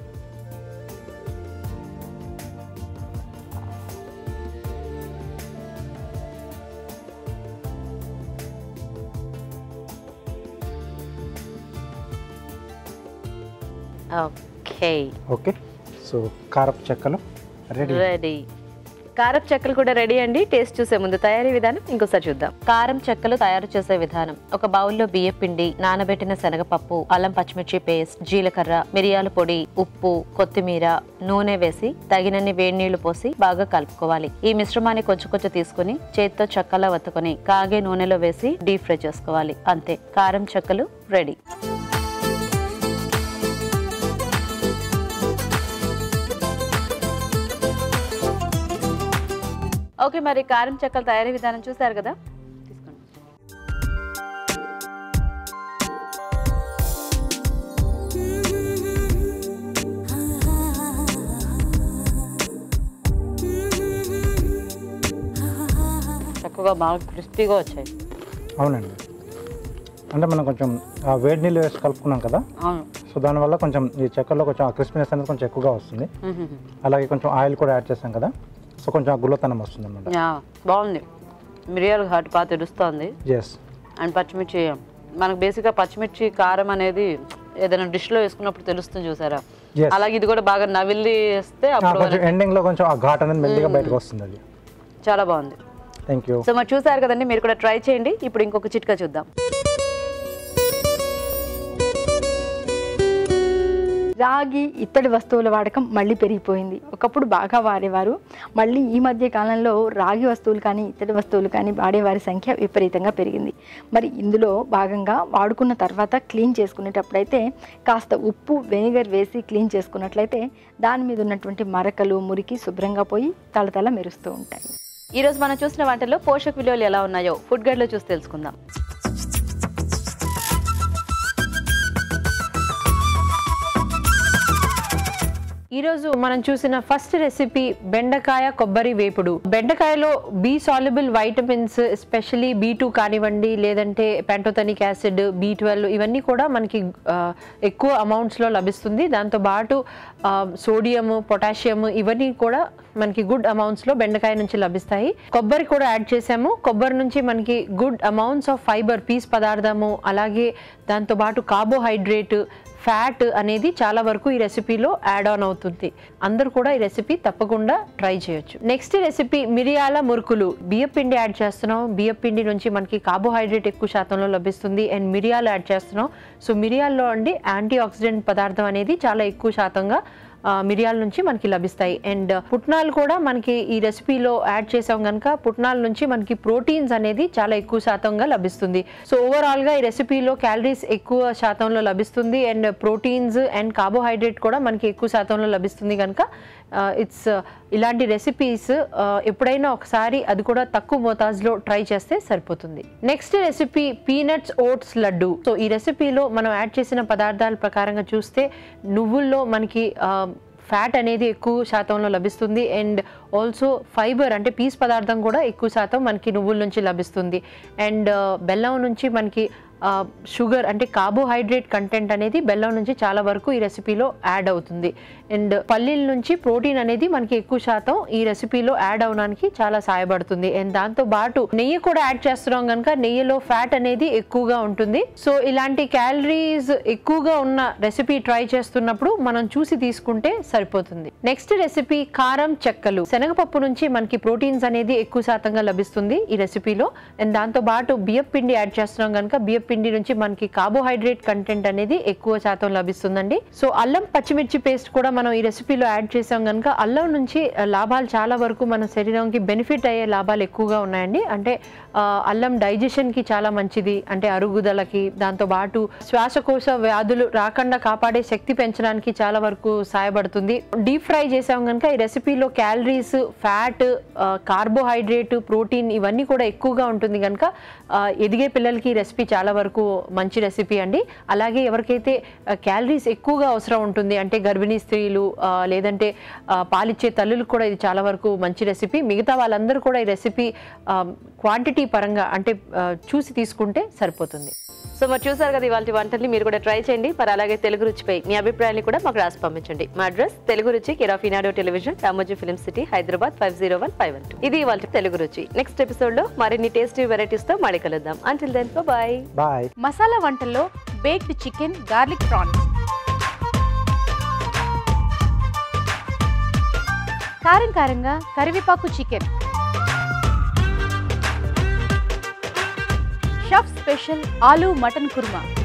ఓకే. ఓకే. సో కారపు చెక్కలు రెడీ. రెడీ. కారం చెక్కలు కూడా రెడీ అండి. టేస్ట్ చూసే ముందు తయారీ విధానం ఇంకోసారి చూద్దాం. కారం చెక్కలు తయారు చేసే విధానం: ఒక బౌల్లో బియ్య పిండి, నానబెట్టిన శనగపప్పు, అల్లం పచ్చిమిర్చి పేస్ట్, జీలకర్ర, మిరియాల పొడి, ఉప్పు, కొత్తిమీర, నూనె వేసి తగినన్ని వేడి నీళ్లు పోసి బాగా కలుపుకోవాలి. ఈ మిశ్రమాన్ని కొంచెం కొంచెం తీసుకుని చేతితో చెక్కలా వత్తుకొని కాగే నూనెలో వేసి డీప్ ఫ్రై చేసుకోవాలి. అంతే, కారం చెక్కలు రెడీ. ఓకే, మరి కారం చెక్కల తయారీ విధానం చూసారు కదా, తీసుకోండి. చక్కగా బాగా క్రిస్పీగా వచ్చాయి. అవునండి, అంటే మనం కొంచెం వేడి నీళ్ళు వేసి కలుపుకున్నాం కదా, అవును. సో దానివల్ల కొంచెం ఈ చెక్కల్లో కొంచెం క్రిస్పీనెస్ అనేది కొంచెం ఎక్కువగా వస్తుంది. అలాగే కొంచెం ఆయిల్ కూడా యాడ్ చేస్తాం కదా, సో కొంచెం గుల్లతనం వస్తుంది అన్నమాట. బాగుంది. మిరియాలు ఘాటు బాగా తెలుస్తుంది. ఎస్. అండ్ పచ్చిమిర్చి, మనకు బేసిక్గా పచ్చిమిర్చి కారం అనేది ఏదైనా డిష్లో వేసుకున్నప్పుడు తెలుస్తుంది చూసారా, అలాగే ఇది కూడా బాగా నవిల్లి వేస్తే అప్పుడు ఎండింగ్ లో కొంచెం ఆ ఘాట్ అనేది మెల్లిగా బయటకు వస్తుంది. అది చాలా బాగుంది. Thank you. సో మరి చూసారు కదండి, మీరు కూడా ట్రై చేయండి. ఇప్పుడు ఇంకొక చిట్కా చూద్దాం. రాగి ఇత్తడి వస్తువుల వాడకం మళ్ళీ పెరిగిపోయింది. ఒకప్పుడు బాగా వాడేవారు, మళ్ళీ ఈ మధ్య కాలంలో రాగి వస్తువులు కానీ ఇత్తడి వస్తువులు కానీ వాడేవారి సంఖ్య విపరీతంగా పెరిగింది. మరి ఇందులో భాగంగా వాడుకున్న తర్వాత క్లీన్ చేసుకునేటప్పుడైతే కాస్త ఉప్పు వెనిగర్ వేసి క్లీన్ చేసుకున్నట్లయితే దాని మీద ఉన్నటువంటి మరకలు మురికి శుభ్రంగా పోయి తళతళ మెరుస్తూ ఉంటాయి. ఈరోజు మనం చూసిన వంటల్లో పోషక విలువలు ఎలా ఉన్నాయో ఫుడ్ గైడ్లో చూసి తెలుసుకుందాం. ఈరోజు మనం చూసిన ఫస్ట్ రెసిపీ బెండకాయ కొబ్బరి వేపుడు. బెండకాయలో B soluble vitamins especially B two కానివ్వండి, లేదంటే పెంటోథెనిక్ యాసిడ్, బి ట్వెల్వ్ ఇవన్నీ కూడా మనకి ఎక్కువ అమౌంట్స్లో లభిస్తుంది. దాంతోపాటు సోడియం, పొటాషియం ఇవన్నీ కూడా మనకి గుడ్ అమౌంట్స్లో బెండకాయ నుంచి లభిస్తాయి. కొబ్బరి కూడా యాడ్ చేసాము. కొబ్బరి నుంచి మనకి గుడ్ అమౌంట్స్ ఆఫ్ ఫైబర్, పీస్ పదార్థము, అలాగే దాంతోపాటు కార్బోహైడ్రేట్, ఫ్యాట్ అనేది చాలా వరకు ఈ రెసిపీలో యాడ్ ఆన్ అవుతుంది. అందరూ కూడా ఈ రెసిపీ తప్పకుండా ట్రై చేయొచ్చు. నెక్స్ట్ రెసిపీ మిరియాల మురుకులు. బియ్యపిండి యాడ్ చేస్తున్నాం. బియ్యపిండి నుంచి మనకి కార్బోహైడ్రేట్ ఎక్కువ శాతంలో లభిస్తుంది అండ్ మిరియాలు యాడ్ చేస్తున్నాం. సో మిరియాల్లో అండి యాంటీ ఆక్సిడెంట్ పదార్థం అనేది చాలా ఎక్కువ శాతంగా మిరియాల నుంచి మనకి లభిస్తాయి. అండ్ పుట్నాలు కూడా మనకి ఈ రెసిపీలో యాడ్ చేసాం కనుక పుట్నాల నుంచి మనకి ప్రోటీన్స్ అనేది చాలా ఎక్కువ శాతంగా లభిస్తుంది. సో ఓవరాల్గా ఈ రెసిపీలో క్యాలరీస్ ఎక్కువ శాతంలో లభిస్తుంది అండ్ ప్రోటీన్స్ అండ్ కార్బోహైడ్రేట్ కూడా మనకి ఎక్కువ శాతంలో లభిస్తుంది కనుక ఇట్స్ ఇలాంటి రెసిపీస్ ఎప్పుడైనా ఒకసారి అది కూడా తక్కువ మోతాజులో ట్రై చేస్తే సరిపోతుంది. Next recipe peanuts oats laddu. So ఈ రెసిపీలో మనం యాడ్ చేసిన పదార్థాల ప్రకారంగా చూస్తే నువ్వుల్లో మనకి ఫ్యాట్ అనేది ఎక్కువ శాతంలో లభిస్తుంది అండ్ ఆల్సో ఫైబర్ అంటే పీస్ పదార్థం కూడా ఎక్కువ శాతం మనకి నువ్వుల నుంచి లభిస్తుంది. అండ్ బెల్లం నుంచి మనకి షుగర్ అంటే కార్బోహైడ్రేట్ కంటెంట్ అనేది బెల్లం నుంచి చాలా వరకు ఈ రెసిపీలో యాడ్ అవుతుంది. అండ్ పల్లీల నుంచి ప్రోటీన్ అనేది మనకి ఎక్కువ శాతం ఈ రెసిపీలో యాడ్ అవడానికి చాలా సహాయపడుతుంది. అండ్ దాంతో పాటు నెయ్యి కూడా యాడ్ చేస్తున్నాం కనుక నెయ్యిలో ఫ్యాట్ అనేది ఎక్కువగా ఉంటుంది. సో ఇలాంటి క్యాలరీస్ ఎక్కువగా ఉన్న రెసిపీ ట్రై చేస్తున్నప్పుడు మనం చూసి తీసుకుంటే సరిపోతుంది. నెక్స్ట్ రెసిపీ కారం చెక్కలు. శనగపప్పు నుంచి మనకి ప్రోటీన్స్ అనేది ఎక్కువ శాతంగా లభిస్తుంది ఈ రెసిపీలో. అండ్ దాంతో పాటు బియ్యం పిండి యాడ్ చేస్తున్నాం కనుక బియ్యం పిండి నుంచి మనకి కార్బోహైడ్రేట్ కంటెంట్ అనేది ఎక్కువ శాతం లభిస్తుందండి. సో అల్లం పచ్చిమిర్చి పేస్ట్ కూడా మనం ఈ రెసిపీలో యాడ్ చేసాం కనుక అల్లం నుంచి లాభాలు చాలా వరకు మన శరీరానికి బెనిఫిట్ అయ్యే లాభాలు ఎక్కువగా ఉన్నాయండి. అంటే అల్లం డైజెషన్కి చాలా మంచిది, అంటే అరుగుదలకి, దాంతో పాటు శ్వాసకోశ వ్యాధులు రాకుండా కాపాడే శక్తి పెంచడానికి చాలా వరకు సహాయపడుతుంది. డీప్ ఫ్రై చేసాం కనుక ఈ రెసిపీలో క్యాలరీస్, ఫ్యాట్, కార్బోహైడ్రేట్, ప్రోటీన్ ఇవన్నీ కూడా ఎక్కువగా ఉంటుంది కనుక ఎదిగే పిల్లలకి ఈ రెసిపీ చాలా వరకు మంచి రెసిపీ అండి. అలాగే ఎవరికైతే క్యాలరీస్ ఎక్కువగా అవసరం ఉంటుంది అంటే గర్భిణీ స్త్రీలు లేదంటే పాలిచ్చే తల్లులకు కూడా ఇది చాలా వరకు మంచి రెసిపీ. మిగతా వాళ్ళందరూ కూడా ఈ రెసిపీ క్వాంటిటీ పరంగా అంటే చూసి తీసుకుంటే సరిపోతుంది. సో మరి చూసారు కదా ఇవాళ వంటల్ని, మీరు కూడా ట్రై చేయండి. మరి అలాగే తెలుగు రుచిపై మీ అభిప్రాయాన్ని కూడా మాకు రాసి పంపించండి. మా address Telugu Ruchi, care of ఈనాడో television, Ramoji film city, Hyderabad five zero one five one two. ఇది ఇవాళ తెలుగు రుచి. నెక్స్ట్ ఎపిసోడ్ లో మరిన్ని టేస్టీ వెరైటీస్ తో మళ్ళీ కలుద్దాం. Until then bye bye. Masala వంటల్లో బేక్డ్ చికెన్, గార్లిక్ ప్రాన్స్, కారం కారంగా కరివేపాకు chicken, chef special aloo mutton kurma,